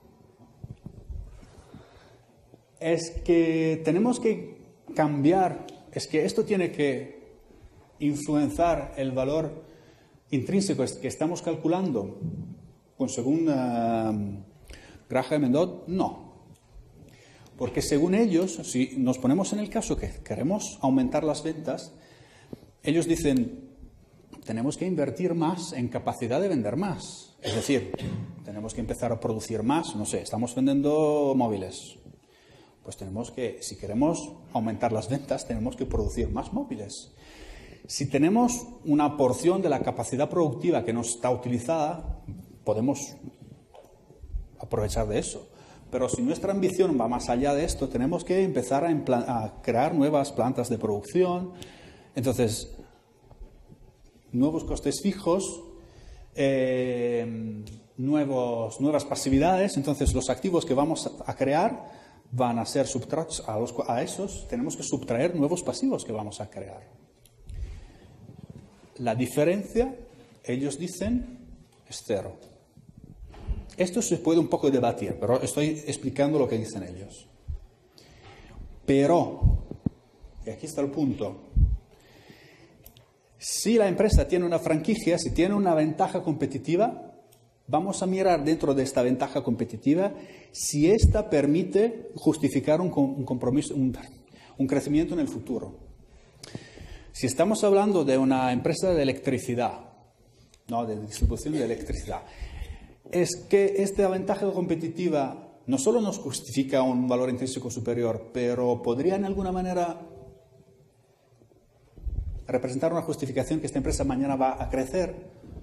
Es que tenemos que cambiar, es que esto tiene que influenciar el valor intrínseco que estamos calculando. Pues según Graham y Dodd, no. Porque según ellos, si nos ponemos en el caso que queremos aumentar las ventas, ellos dicen, tenemos que invertir más en capacidad de vender más. Es decir, tenemos que empezar a producir más. No sé, estamos vendiendo móviles. Pues tenemos que, si queremos aumentar las ventas, tenemos que producir más móviles. Si tenemos una porción de la capacidad productiva que no está utilizada, podemos aprovechar de eso. Pero si nuestra ambición va más allá de esto, tenemos que empezar a crear nuevas plantas de producción, Entonces, nuevos costes fijos, nuevas pasividades. Entonces, los activos que vamos a crear van a ser subtraídos a esos. Tenemos que subtraer nuevos pasivos que vamos a crear. La diferencia, ellos dicen, es cero. Esto se puede un poco debatir, pero estoy explicando lo que dicen ellos. Pero, y aquí está el punto, si la empresa tiene una franquicia, si tiene una ventaja competitiva, vamos a mirar dentro de esta ventaja competitiva si ésta permite justificar un compromiso, un crecimiento en el futuro. Si estamos hablando de una empresa de electricidad, no, de distribución de electricidad, es que esta ventaja competitiva no solo nos justifica un valor intrínseco superior, pero podría en alguna manera representar una justificación que esta empresa mañana va a crecer.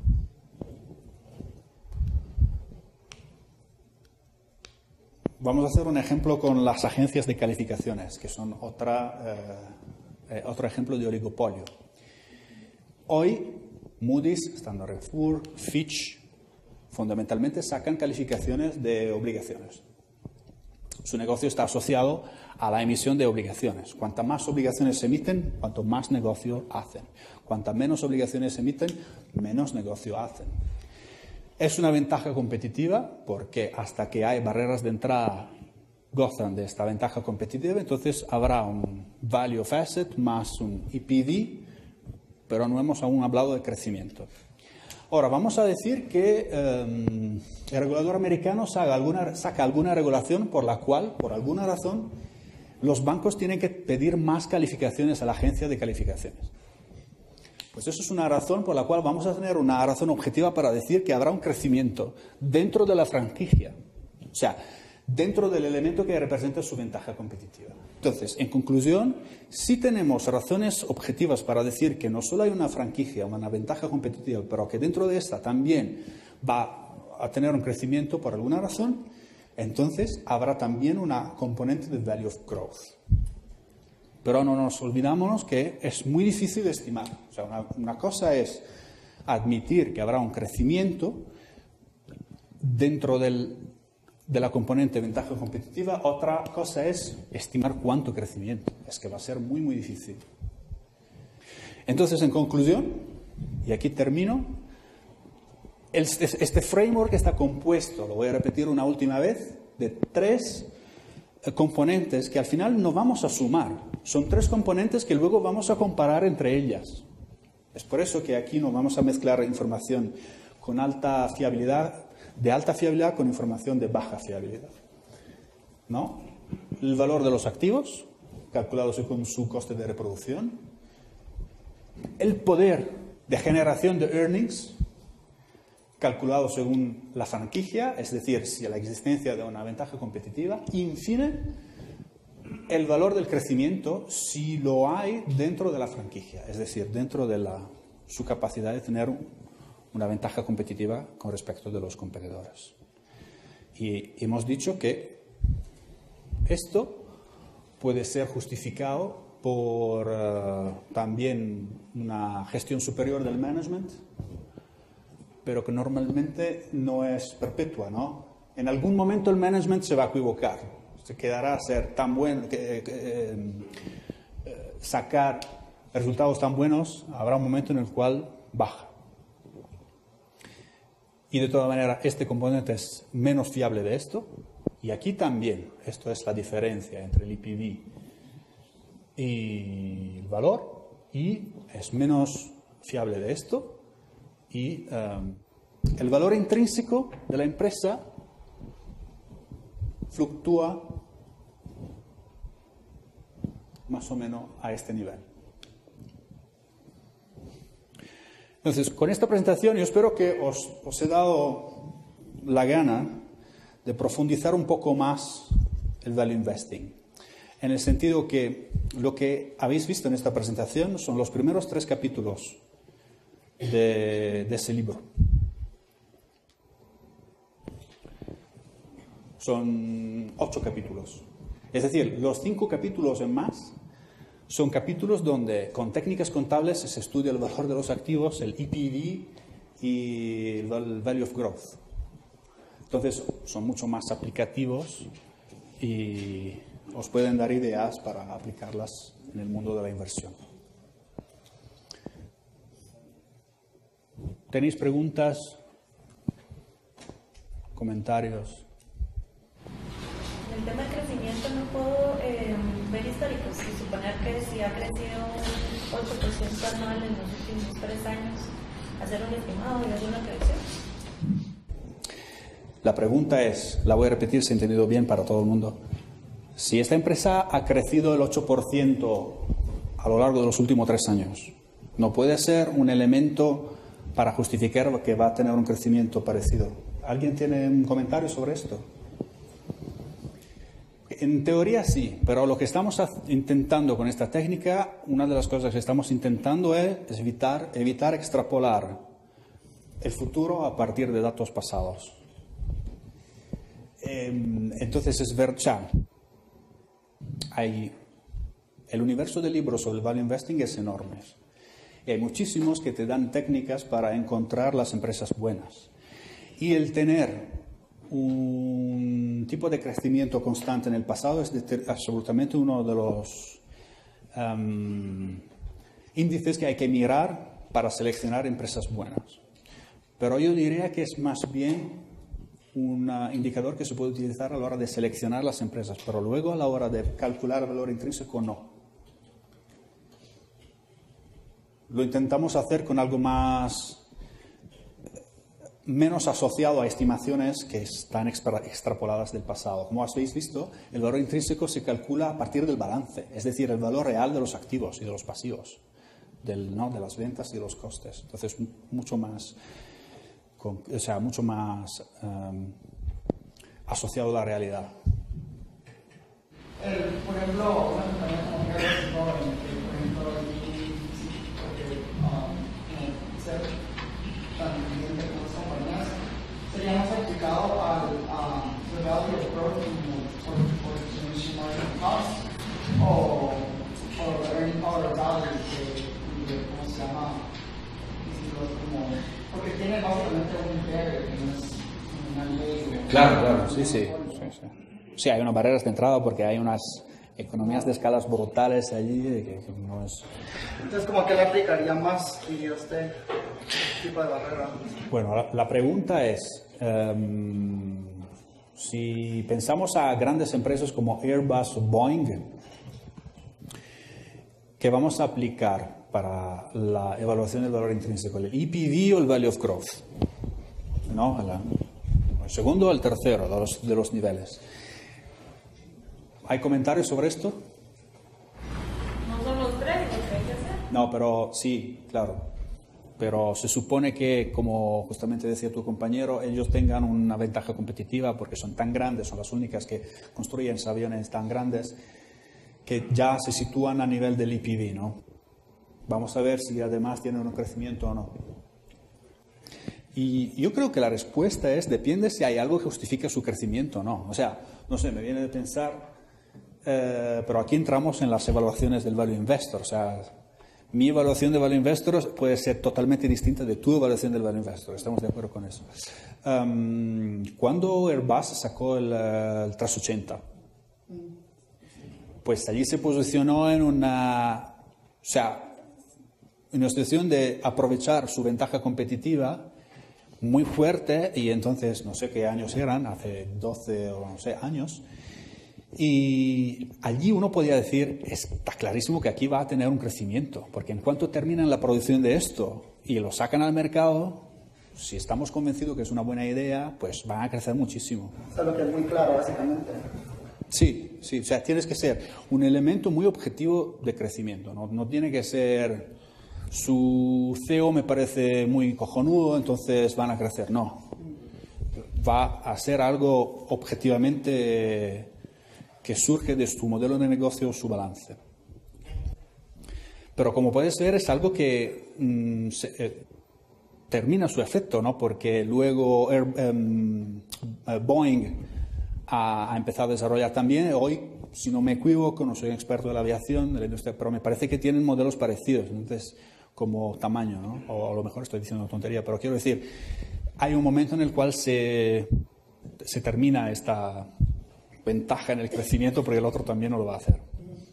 Vamos a hacer un ejemplo con las agencias de calificaciones, que son otro ejemplo de oligopolio. Hoy, Moody's, Standard & Poor's, Fitch, fundamentalmente sacan calificaciones de obligaciones. Su negocio está asociado a la emisión de obligaciones. Cuantas más obligaciones se emiten, cuanto más negocio hacen. Cuantas menos obligaciones se emiten, menos negocio hacen. Es una ventaja competitiva porque hasta que hay barreras de entrada gozan de esta ventaja competitiva, entonces habrá un value of asset más un EPD, pero no hemos aún hablado de crecimiento. Ahora, vamos a decir que el regulador americano saca alguna regulación por la cual, por alguna razón, los bancos tienen que pedir más calificaciones a la agencia de calificaciones. Pues eso es una razón por la cual vamos a tener una razón objetiva para decir que habrá un crecimiento dentro de la franquicia. O sea, dentro del elemento que representa su ventaja competitiva. Entonces, en conclusión, sí tenemos razones objetivas para decir que no solo hay una franquicia, una ventaja competitiva, pero que dentro de esta también va a tener un crecimiento por alguna razón, entonces habrá también una componente de value of growth. Pero no nos olvidamos que es muy difícil de estimar. O sea, una cosa es admitir que habrá un crecimiento dentro de la componente ventaja competitiva, otra cosa es estimar cuánto crecimiento. Es que va a ser muy, muy difícil. Entonces, en conclusión, y aquí termino, este framework está compuesto, lo voy a repetir una última vez, de 3 componentes que al final no vamos a sumar. Son 3 componentes que luego vamos a comparar entre ellas. Es por eso que aquí no vamos a mezclar información con alta fiabilidad, de alta fiabilidad con información de baja fiabilidad. ¿No? El valor de los activos, calculado según su coste de reproducción. El poder de generación de earnings, calculado según la franquicia, es decir, si la existencia de una ventaja competitiva. Y, en fin, el valor del crecimiento, si lo hay dentro de la franquicia, es decir, dentro de su capacidad de tener una ventaja competitiva con respecto de los competidores. Y hemos dicho que esto puede ser justificado por también una gestión superior del management, pero que normalmente no es perpetua, ¿no? En algún momento el management se va a equivocar, se quedará a ser tan bueno, sacar resultados tan buenos, habrá un momento en el cual baja. Y de todas maneras, este componente es menos fiable de esto, y aquí también, esto es la diferencia entre el EPV y el valor, y es menos fiable de esto, y el valor intrínseco de la empresa fluctúa más o menos a este nivel. Entonces, con esta presentación yo espero que os he dado la gana de profundizar un poco más el value investing, en el sentido que lo que habéis visto en esta presentación son los primeros 3 capítulos de ese libro. Son 8 capítulos. Es decir, los 5 capítulos en más Son capítulos donde con técnicas contables se estudia el valor de los activos, el EPV y el Value of Growth. Entonces son mucho más aplicativos y os pueden dar ideas para aplicarlas en el mundo de la inversión. ¿Tenéis preguntas? ¿Comentarios? En el tema de crecimiento no puedo ver históricos y suponer que si ha crecido un 8% anual en los últimos 3 años, hacer un estimado y hacer una predicción. La pregunta es, la voy a repetir si he entendido bien para todo el mundo. Si esta empresa ha crecido el 8% a lo largo de los últimos 3 años, ¿no puede ser un elemento para justificar que va a tener un crecimiento parecido? ¿Alguien tiene un comentario sobre esto? En teoría sí, pero lo que estamos intentando con esta técnica, una de las cosas que estamos intentando es evitar extrapolar el futuro a partir de datos pasados. Entonces es ver, el universo de libros sobre el value investing es enorme. Y hay muchísimos que te dan técnicas para encontrar las empresas buenas. Y el tener un tipo de crecimiento constante en el pasado es absolutamente uno de los índices que hay que mirar para seleccionar empresas buenas. Pero yo diría que es más bien un indicador que se puede utilizar a la hora de seleccionar las empresas, pero luego a la hora de calcular el valor intrínseco no. Lo intentamos hacer con algo menos asociado a estimaciones que están extrapoladas del pasado. Como habéis visto, el valor intrínseco se calcula a partir del balance, es decir, el valor real de los activos y de los pasivos, de las ventas y de los costes. Entonces, mucho más asociado a la realidad. Por ejemplo, una compañía como Harris Boeing, que por ejemplo ser tan evidente como las compañías, sería más aplicado al value of growth por distribution margin cost o the earning power value que ¿cómo se llama? Porque tiene básicamente un barrier que no es una ley. Claro, sí. Sí, hay unas barreras de entrada porque hay unas economías de escalas brutales allí que no es... Entonces, ¿cómo que le aplicaría más y este tipo de barrera? Bueno, la pregunta es, si pensamos a grandes empresas como Airbus o Boeing, ¿qué vamos a aplicar para la evaluación del valor intrínseco? ¿El EPV o el Value of Growth? ¿No? El segundo o el tercero de los niveles. ¿Hay comentarios sobre esto? No son los 3 lo que hay que hacer. No, pero sí, claro. Pero se supone que, como justamente decía tu compañero, ellos tengan una ventaja competitiva porque son tan grandes, son las únicas que construyen aviones tan grandes que ya se sitúan a nivel del EPV, ¿no? Vamos a ver si además tienen un crecimiento o no. Y yo creo que la respuesta es, depende si hay algo que justifique su crecimiento o no. O sea, no sé, me viene de pensar, pero aquí entramos en las evaluaciones del Value Investor. O sea, mi evaluación de Value Investor puede ser totalmente distinta de tu evaluación del Value Investor. Estamos de acuerdo con eso. Cuando Airbus sacó el 380, pues allí se posicionó en una situación de aprovechar su ventaja competitiva muy fuerte, y entonces, no sé qué años eran, hace 12 o no sé años, y allí uno podía decir, está clarísimo que aquí va a tener un crecimiento, porque en cuanto terminan la producción de esto y lo sacan al mercado, si estamos convencidos que es una buena idea, pues van a crecer muchísimo. Eso es lo que es muy claro, básicamente. Sí, o sea, tienes que ser un elemento muy objetivo de crecimiento, no tiene que ser su CEO me parece muy cojonudo, entonces van a crecer. No, va a ser algo objetivamente que surge de su modelo de negocio o su balance. Pero como puedes ver, es algo que termina su efecto, ¿no? Porque luego Boeing ha empezado a desarrollar también. Hoy si no me equivoco, no soy un experto de la aviación, de la industria, pero me parece que tienen modelos parecidos, entonces, como tamaño, ¿no? O a lo mejor estoy diciendo una tontería, pero quiero decir, hay un momento en el cual se termina esta ventaja en el crecimiento porque el otro también no lo va a hacer.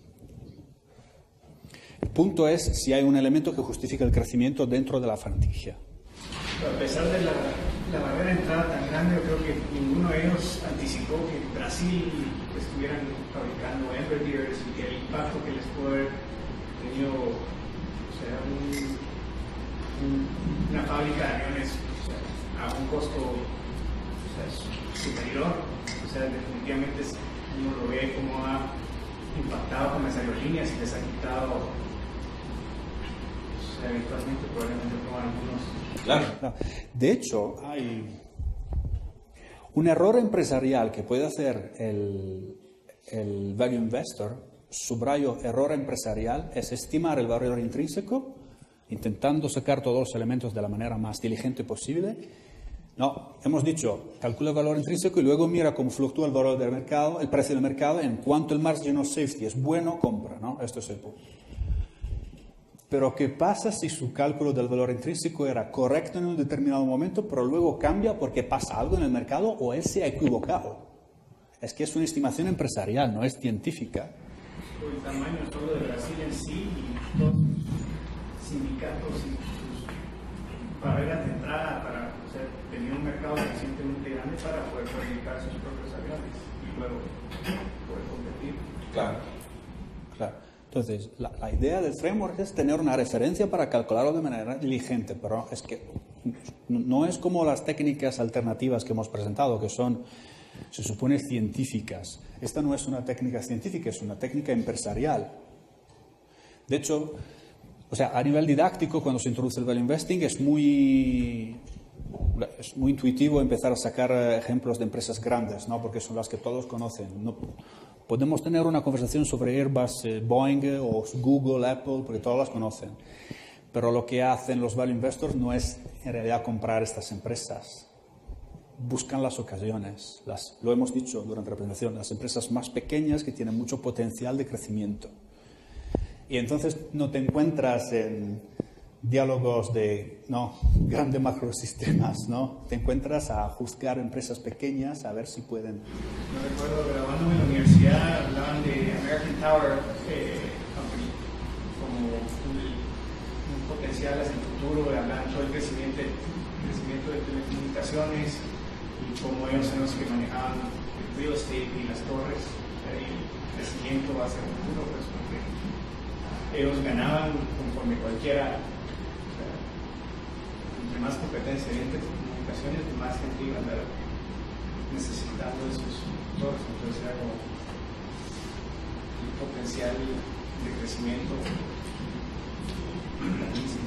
El punto es si hay un elemento que justifica el crecimiento dentro de la franquicia. A pesar de la barrera de entrada tan grande, yo creo que ninguno de ellos anticipó que en Brasil estuvieran fabricando Embraers y el impacto que les puede haber tenido, o sea, una fábrica de aviones, o sea, a un costo, o sea, superior. O sea, definitivamente uno lo ve como ha impactado con las aerolíneas y les ha quitado, o sea, eventualmente probablemente no algunos. Claro. De hecho, hay un error empresarial que puede hacer el value investor, subrayo error empresarial, es estimar el valor intrínseco, intentando sacar todos los elementos de la manera más diligente posible. No, hemos dicho, calcula el valor intrínseco y luego mira cómo fluctúa el valor del mercado, el precio del mercado, en cuanto el margin of safety es bueno, compra, ¿no? Esto es el punto. Pero ¿qué pasa si su cálculo del valor intrínseco era correcto en un determinado momento, pero luego cambia porque pasa algo en el mercado o él se ha equivocado? Es que es una estimación empresarial, no es científica. Por el tamaño solo de Brasil en sí y todos los sindicatos y sus barreras de entrada para, o sea, tener un mercado suficientemente grande para poder fabricar sus propios aviones y luego poder competir. Claro. Entonces, la idea del framework es tener una referencia para calcularlo de manera diligente, pero es que no es como las técnicas alternativas que hemos presentado, que son, se supone, científicas. Esta no es una técnica científica, es una técnica empresarial. De hecho, o sea, a nivel didáctico, cuando se introduce el value investing, es muy intuitivo empezar a sacar ejemplos de empresas grandes, ¿no? Porque son las que todos conocen. No, podemos tener una conversación sobre Airbus, Boeing o Google, Apple, porque todas las conocen. Pero lo que hacen los value investors no es en realidad comprar estas empresas. Buscan las ocasiones. Lo hemos dicho durante la presentación, las empresas más pequeñas que tienen mucho potencial de crecimiento. Y entonces no te encuentras en diálogos de grandes macrosistemas, ¿no? Te encuentras a juzgar empresas pequeñas a ver si pueden. No recuerdo, graduándome en la universidad, hablaban de American Tower Company como un potencial hacia el futuro, hablaban todo el crecimiento de telecomunicaciones y cómo ellos son los que manejaban el real estate y las torres, y el crecimiento hacia el futuro, pues porque ellos ganaban conforme cualquiera. De más competencia en telecomunicaciones, de más gente iba a andar necesitando esos torres. Entonces era como un potencial de crecimiento grandísimo.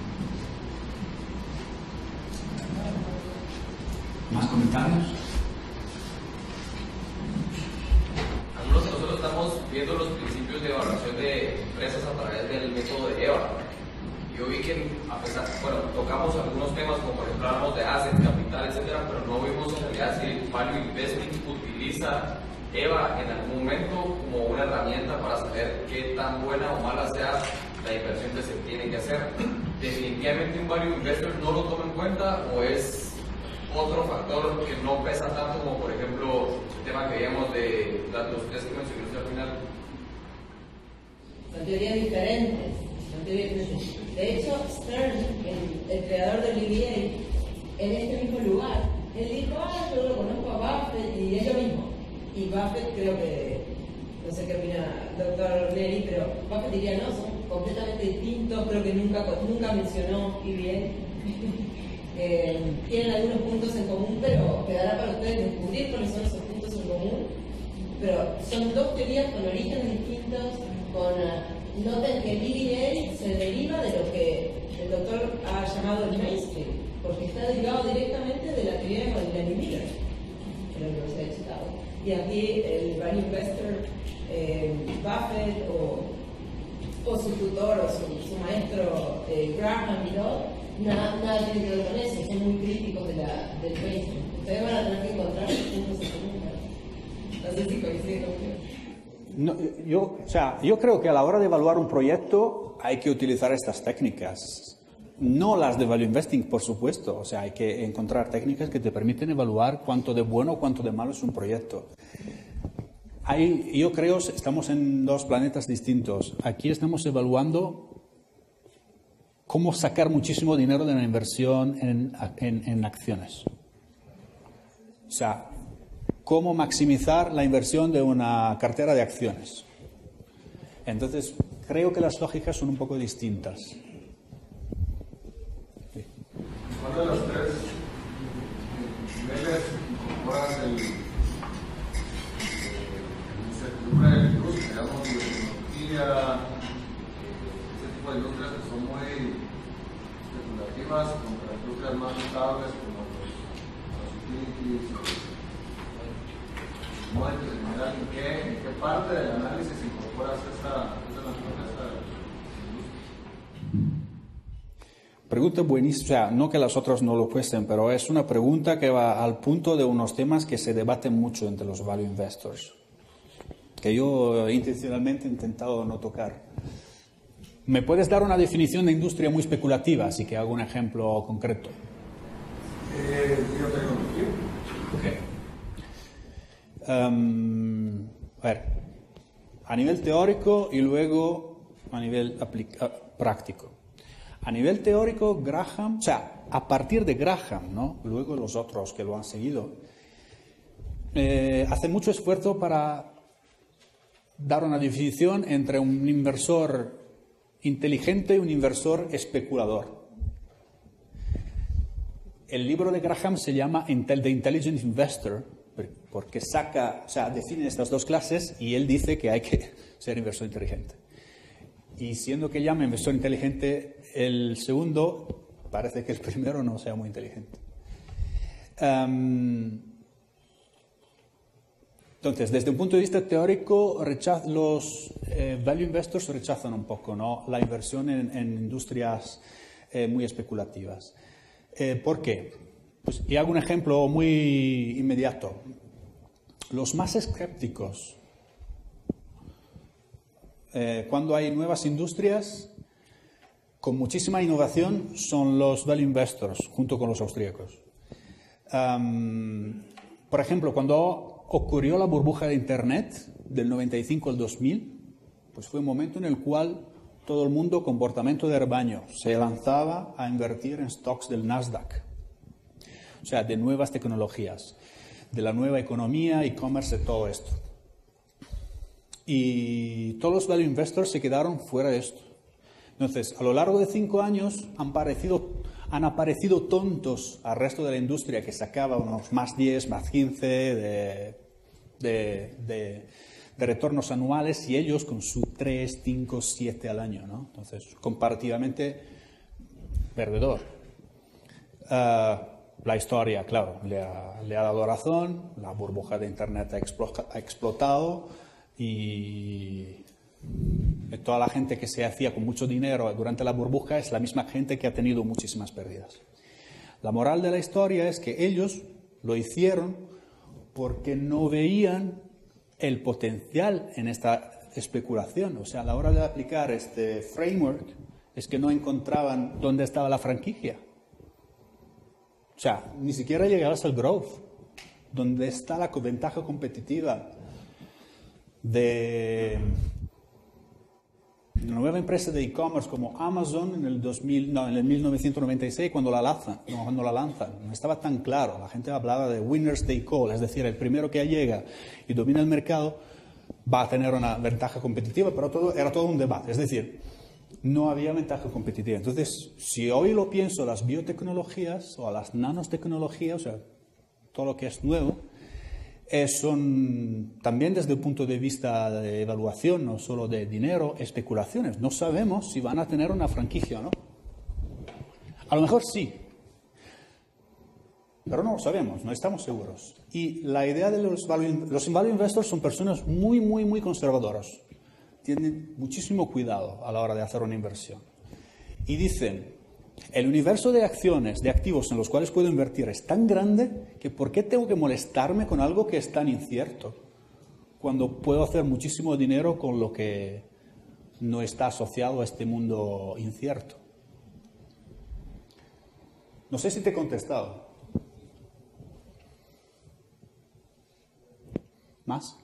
¿Más comentarios? Algunos de nosotros estamos viendo los principios de evaluación de empresas a través del método de EVA. Yo vi que, tocamos algunos temas como por ejemplo hablamos de assets, capital, etcétera, pero no vimos en realidad si el value investing utiliza EVA en algún momento como una herramienta para saber qué tan buena o mala sea la inversión que se tiene que hacer. Definitivamente un value investor no lo toma en cuenta o es otro factor que no pesa tanto como por ejemplo el tema que veíamos de los tres que mencionaste al final. Son teorías diferentes. De hecho, Stern, el creador del EVA, en este mismo lugar, él dijo, yo lo conozco a Buffett y es lo mismo. Y Buffett creo que, no sé qué opina el doctor Neri, pero Buffett diría, no, son completamente distintos, creo que nunca mencionó EVA. Tienen algunos puntos en común, pero quedará para ustedes descubrir cuáles son esos puntos en común. Pero son dos teorías con orígenes distintos, noten que el EVA se deriva de lo que el doctor ha llamado el mainstream, porque está derivado directamente de la teoría de Gordon Miller de la Universidad de Chicago. Y aquí el value investor, Buffett o su tutor o su maestro Graham y todo, nada tiene que ver con eso, son muy críticos del mainstream. Ustedes van a tener que encontrar sus puntos en común. No sé si coinciden conmigo. No, yo creo que a la hora de evaluar un proyecto hay que utilizar estas técnicas. No las de value investing, por supuesto. O sea, hay que encontrar técnicas que te permiten evaluar cuánto de bueno o cuánto de malo es un proyecto. Yo creo que estamos en dos planetas distintos. Aquí estamos evaluando cómo sacar muchísimo dinero de una inversión en acciones. O sea, cómo maximizar la inversión de una cartera de acciones. Entonces, creo que las lógicas son un poco distintas. Sí. ¿Cuál de los tres niveles incorporas el incertidumbre de la industria, digamos, de tecnología, ese tipo de industrias que son muy especulativas contra industrias más estables como los utilities, en general, ¿en qué parte del análisis incorporas esa naturaleza? Pregunta buenísima, o sea, no que las otras no lo fuesen, pero es una pregunta que va al punto de unos temas que se debaten mucho entre los value investors, que yo intencionalmente he intentado no tocar. ¿Me puedes dar una definición de industria muy especulativa? Así que hago un ejemplo concreto. Biotecnología. Okay. A ver, a nivel teórico y luego a nivel práctico. A nivel teórico, Graham, o sea, a partir de Graham, ¿no? Luego los otros que lo han seguido, hace mucho esfuerzo para dar una definición entre un inversor inteligente y un inversor especulador. El libro de Graham se llama The Intelligent Investor, porque define estas dos clases y él dice que hay que ser inversor inteligente. Y siendo que llama inversor inteligente, el segundo parece que el primero no sea muy inteligente. Entonces, desde un punto de vista teórico, los value investors rechazan un poco, ¿no?, la inversión en industrias muy especulativas. ¿Por qué? Pues, y hago un ejemplo muy inmediato. Los más escépticos, cuando hay nuevas industrias con muchísima innovación, son los value investors, junto con los austríacos. Por ejemplo, cuando ocurrió la burbuja de Internet del 95 al 2000, pues fue un momento en el cual todo el mundo, comportamiento de rebaño, se lanzaba a invertir en stocks del Nasdaq. O sea, de nuevas tecnologías, de la nueva economía, e-commerce, de todo esto. Y todos los value investors se quedaron fuera de esto. Entonces, a lo largo de 5 años han aparecido tontos al resto de la industria que sacaba unos más 10, más 15 de retornos anuales, y ellos con su 3, 5, 7 al año, ¿no? Entonces, comparativamente, perdedor. La historia, claro, le ha dado razón, la burbuja de Internet ha explotado y toda la gente que se hacía con mucho dinero durante la burbuja es la misma gente que ha tenido muchísimas pérdidas. La moral de la historia es que ellos lo hicieron porque no veían el potencial en esta especulación. O sea, a la hora de aplicar este framework es que no encontraban dónde estaba la franquicia. O sea, ni siquiera llegabas al growth, donde está la ventaja competitiva de una nueva empresa de e-commerce como Amazon en el 1996, cuando la lanzan. No estaba tan claro. La gente hablaba de winners take all, es decir, el primero que llega y domina el mercado va a tener una ventaja competitiva, pero era todo un debate. Es decir, no había ventaja competitiva. Entonces, si hoy lo pienso, las biotecnologías o las nanotecnologías, o sea, todo lo que es nuevo, son también desde el punto de vista de evaluación, no solo de dinero, especulaciones. No sabemos si van a tener una franquicia o no. A lo mejor sí, pero no lo sabemos, no estamos seguros. Y la idea de los value investors son personas muy, muy, muy conservadoras. Tienen muchísimo cuidado a la hora de hacer una inversión. Y dicen, el universo de acciones, de activos en los cuales puedo invertir es tan grande que ¿por qué tengo que molestarme con algo que es tan incierto? cuando puedo hacer muchísimo dinero con lo que no está asociado a este mundo incierto. No sé si te he contestado. ¿Más?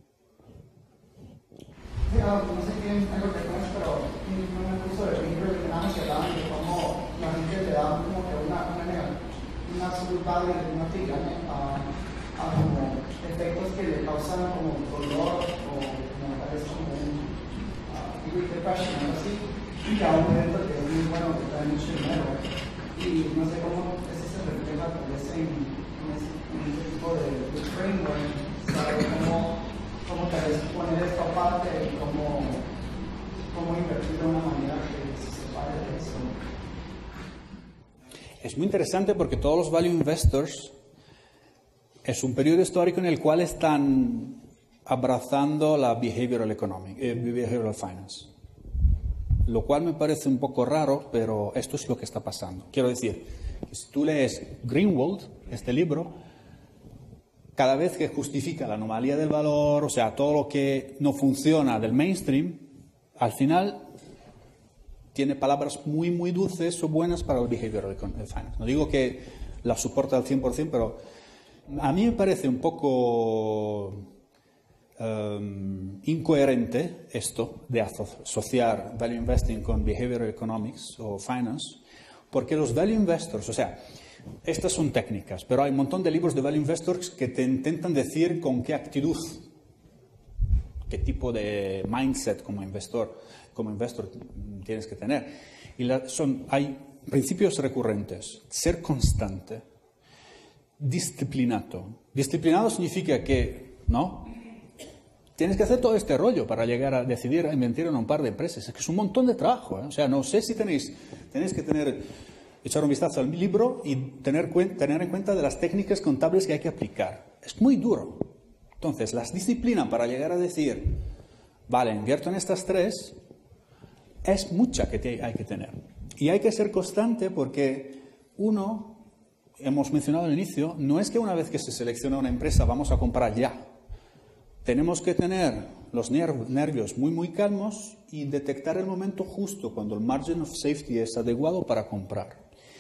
Sí, no sé quién algo que pones, pero en un curso de Behavioral Economics hablaban de cómo la gente le da como que una absolute value, una tigre a como efectos que le causan como dolor o como tal vez como un depression o algo así, y a un evento que es muy bueno, que trae mucho dinero. Y no sé cómo eso se refleja tal vez en este tipo de framework, saber cómo tal vez poner esto aparte y cómo invertir de una manera que se separe de eso. Es muy interesante porque todos los value investors es un periodo histórico en el cual están abrazando la behavioral finance. Lo cual me parece un poco raro, pero esto es lo que está pasando. Quiero decir, que si tú lees Greenwald, este libro, cada vez que justifica la anomalía del valor, o sea, todo lo que no funciona del mainstream, al final tiene palabras muy, muy dulces o buenas para el behavioral finance. No digo que la soporta al 100%, pero a mí me parece un poco incoherente esto de asociar value investing con behavioral economics o finance, porque los value investors, o sea, estas son técnicas, pero hay un montón de libros de value investors que te intentan decir con qué actitud, qué tipo de mindset como investor tienes que tener. Y hay principios recurrentes: ser constante, disciplinado. Disciplinado significa que, ¿no?, tienes que hacer todo este rollo para llegar a decidir a invertir en un par de empresas. Es que es un montón de trabajo, ¿eh? O sea, no sé si tenéis que echar un vistazo al libro y tener en cuenta de las técnicas contables que hay que aplicar. Es muy duro. Entonces, la disciplina para llegar a decir, vale, invierto en estas tres, es mucha que hay que tener. Y hay que ser constante porque hemos mencionado al inicio, no es que una vez que se selecciona una empresa vamos a comprar ya. Tenemos que tener los nervios muy, muy calmos y detectar el momento justo cuando el margin of safety es adecuado para comprar.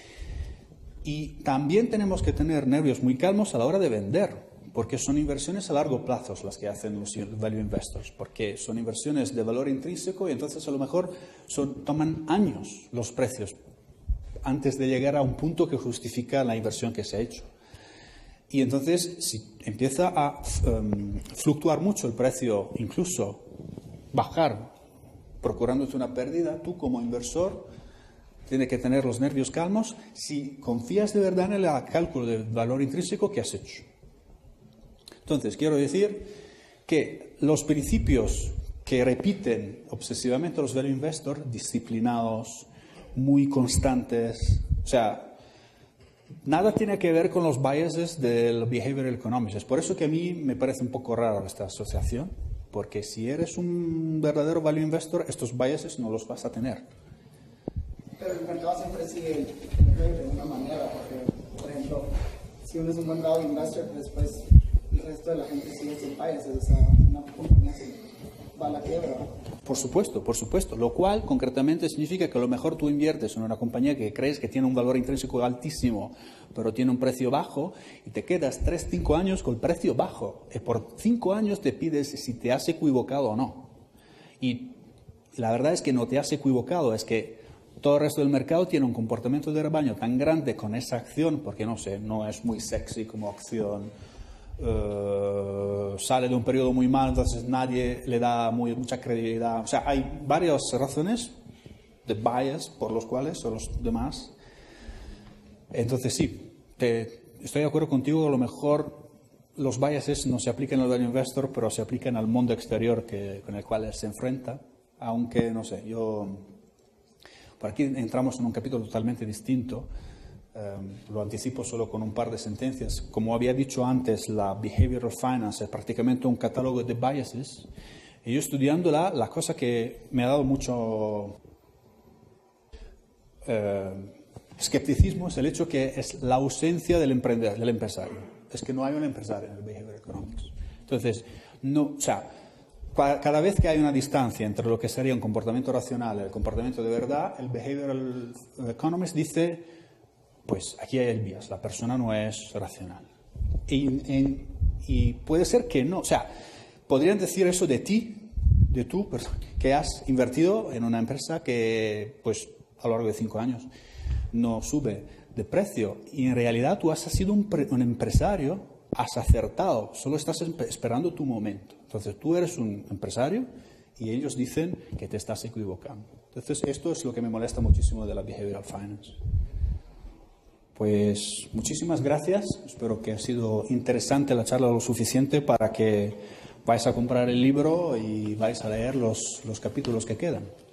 Y también tenemos que tener nervios muy calmos a la hora de vender, porque son inversiones a largo plazo las que hacen los value investors, porque son inversiones de valor intrínseco y entonces a lo mejor toman años los precios antes de llegar a un punto que justifica la inversión que se ha hecho. Y entonces, si empieza a fluctuar mucho el precio, incluso bajar, procurándote una pérdida, tú como inversor tienes que tener los nervios calmos si confías de verdad en el cálculo del valor intrínseco que has hecho. Entonces, quiero decir que los principios que repiten obsesivamente los value investors, disciplinados, muy constantes, o sea, nada tiene que ver con los biases del behavioral economics. Es por eso que a mí me parece un poco raro esta asociación, porque si eres un verdadero value investor, estos biases no los vas a tener. Pero el mercado siempre sigue de una manera, porque, por ejemplo, si uno es un buen value investor, después el resto de la gente sigue sin biases, o sea, una compañía se va a la quiebra. Por supuesto, lo cual concretamente significa que a lo mejor tú inviertes en una compañía que crees que tiene un valor intrínseco altísimo, pero tiene un precio bajo, y te quedas 3-5 años con el precio bajo. Y por 5 años te pides si te has equivocado o no. Y la verdad es que no te has equivocado, es que todo el resto del mercado tiene un comportamiento de rebaño tan grande con esa acción, porque no sé, no es muy sexy como acción. Sale de un periodo muy mal, entonces nadie le da mucha credibilidad. O sea, hay varias razones de bias por los cuales, o los demás. Entonces sí, estoy de acuerdo contigo, a lo mejor los biases no se aplican al value investor, pero se aplican al mundo exterior con el cual él se enfrenta, aunque, no sé, por aquí entramos en un capítulo totalmente distinto. Lo anticipo solo con un par de sentencias. Como había dicho antes, la behavioral finance es prácticamente un catálogo de biases. Y yo estudiándola, la cosa que me ha dado mucho escepticismo es el hecho que es la ausencia del empresario. Es que no hay un empresario en el behavioral economics. Entonces, no, o sea, cada vez que hay una distancia entre lo que sería un comportamiento racional y el comportamiento de verdad, el behavioral economist dice, pues aquí hay el bias, la persona no es racional. Y puede ser que no, o sea, podrían decir eso de ti, de tú, que has invertido en una empresa que, pues, a lo largo de 5 años no sube de precio, y en realidad tú has sido un empresario, has acertado, solo estás esperando tu momento. Entonces tú eres un empresario y ellos dicen que te estás equivocando. Entonces esto es lo que me molesta muchísimo de la Behavioral Finance. Pues muchísimas gracias, espero que ha sido interesante la charla lo suficiente para que vais a comprar el libro y vais a leer los capítulos que quedan.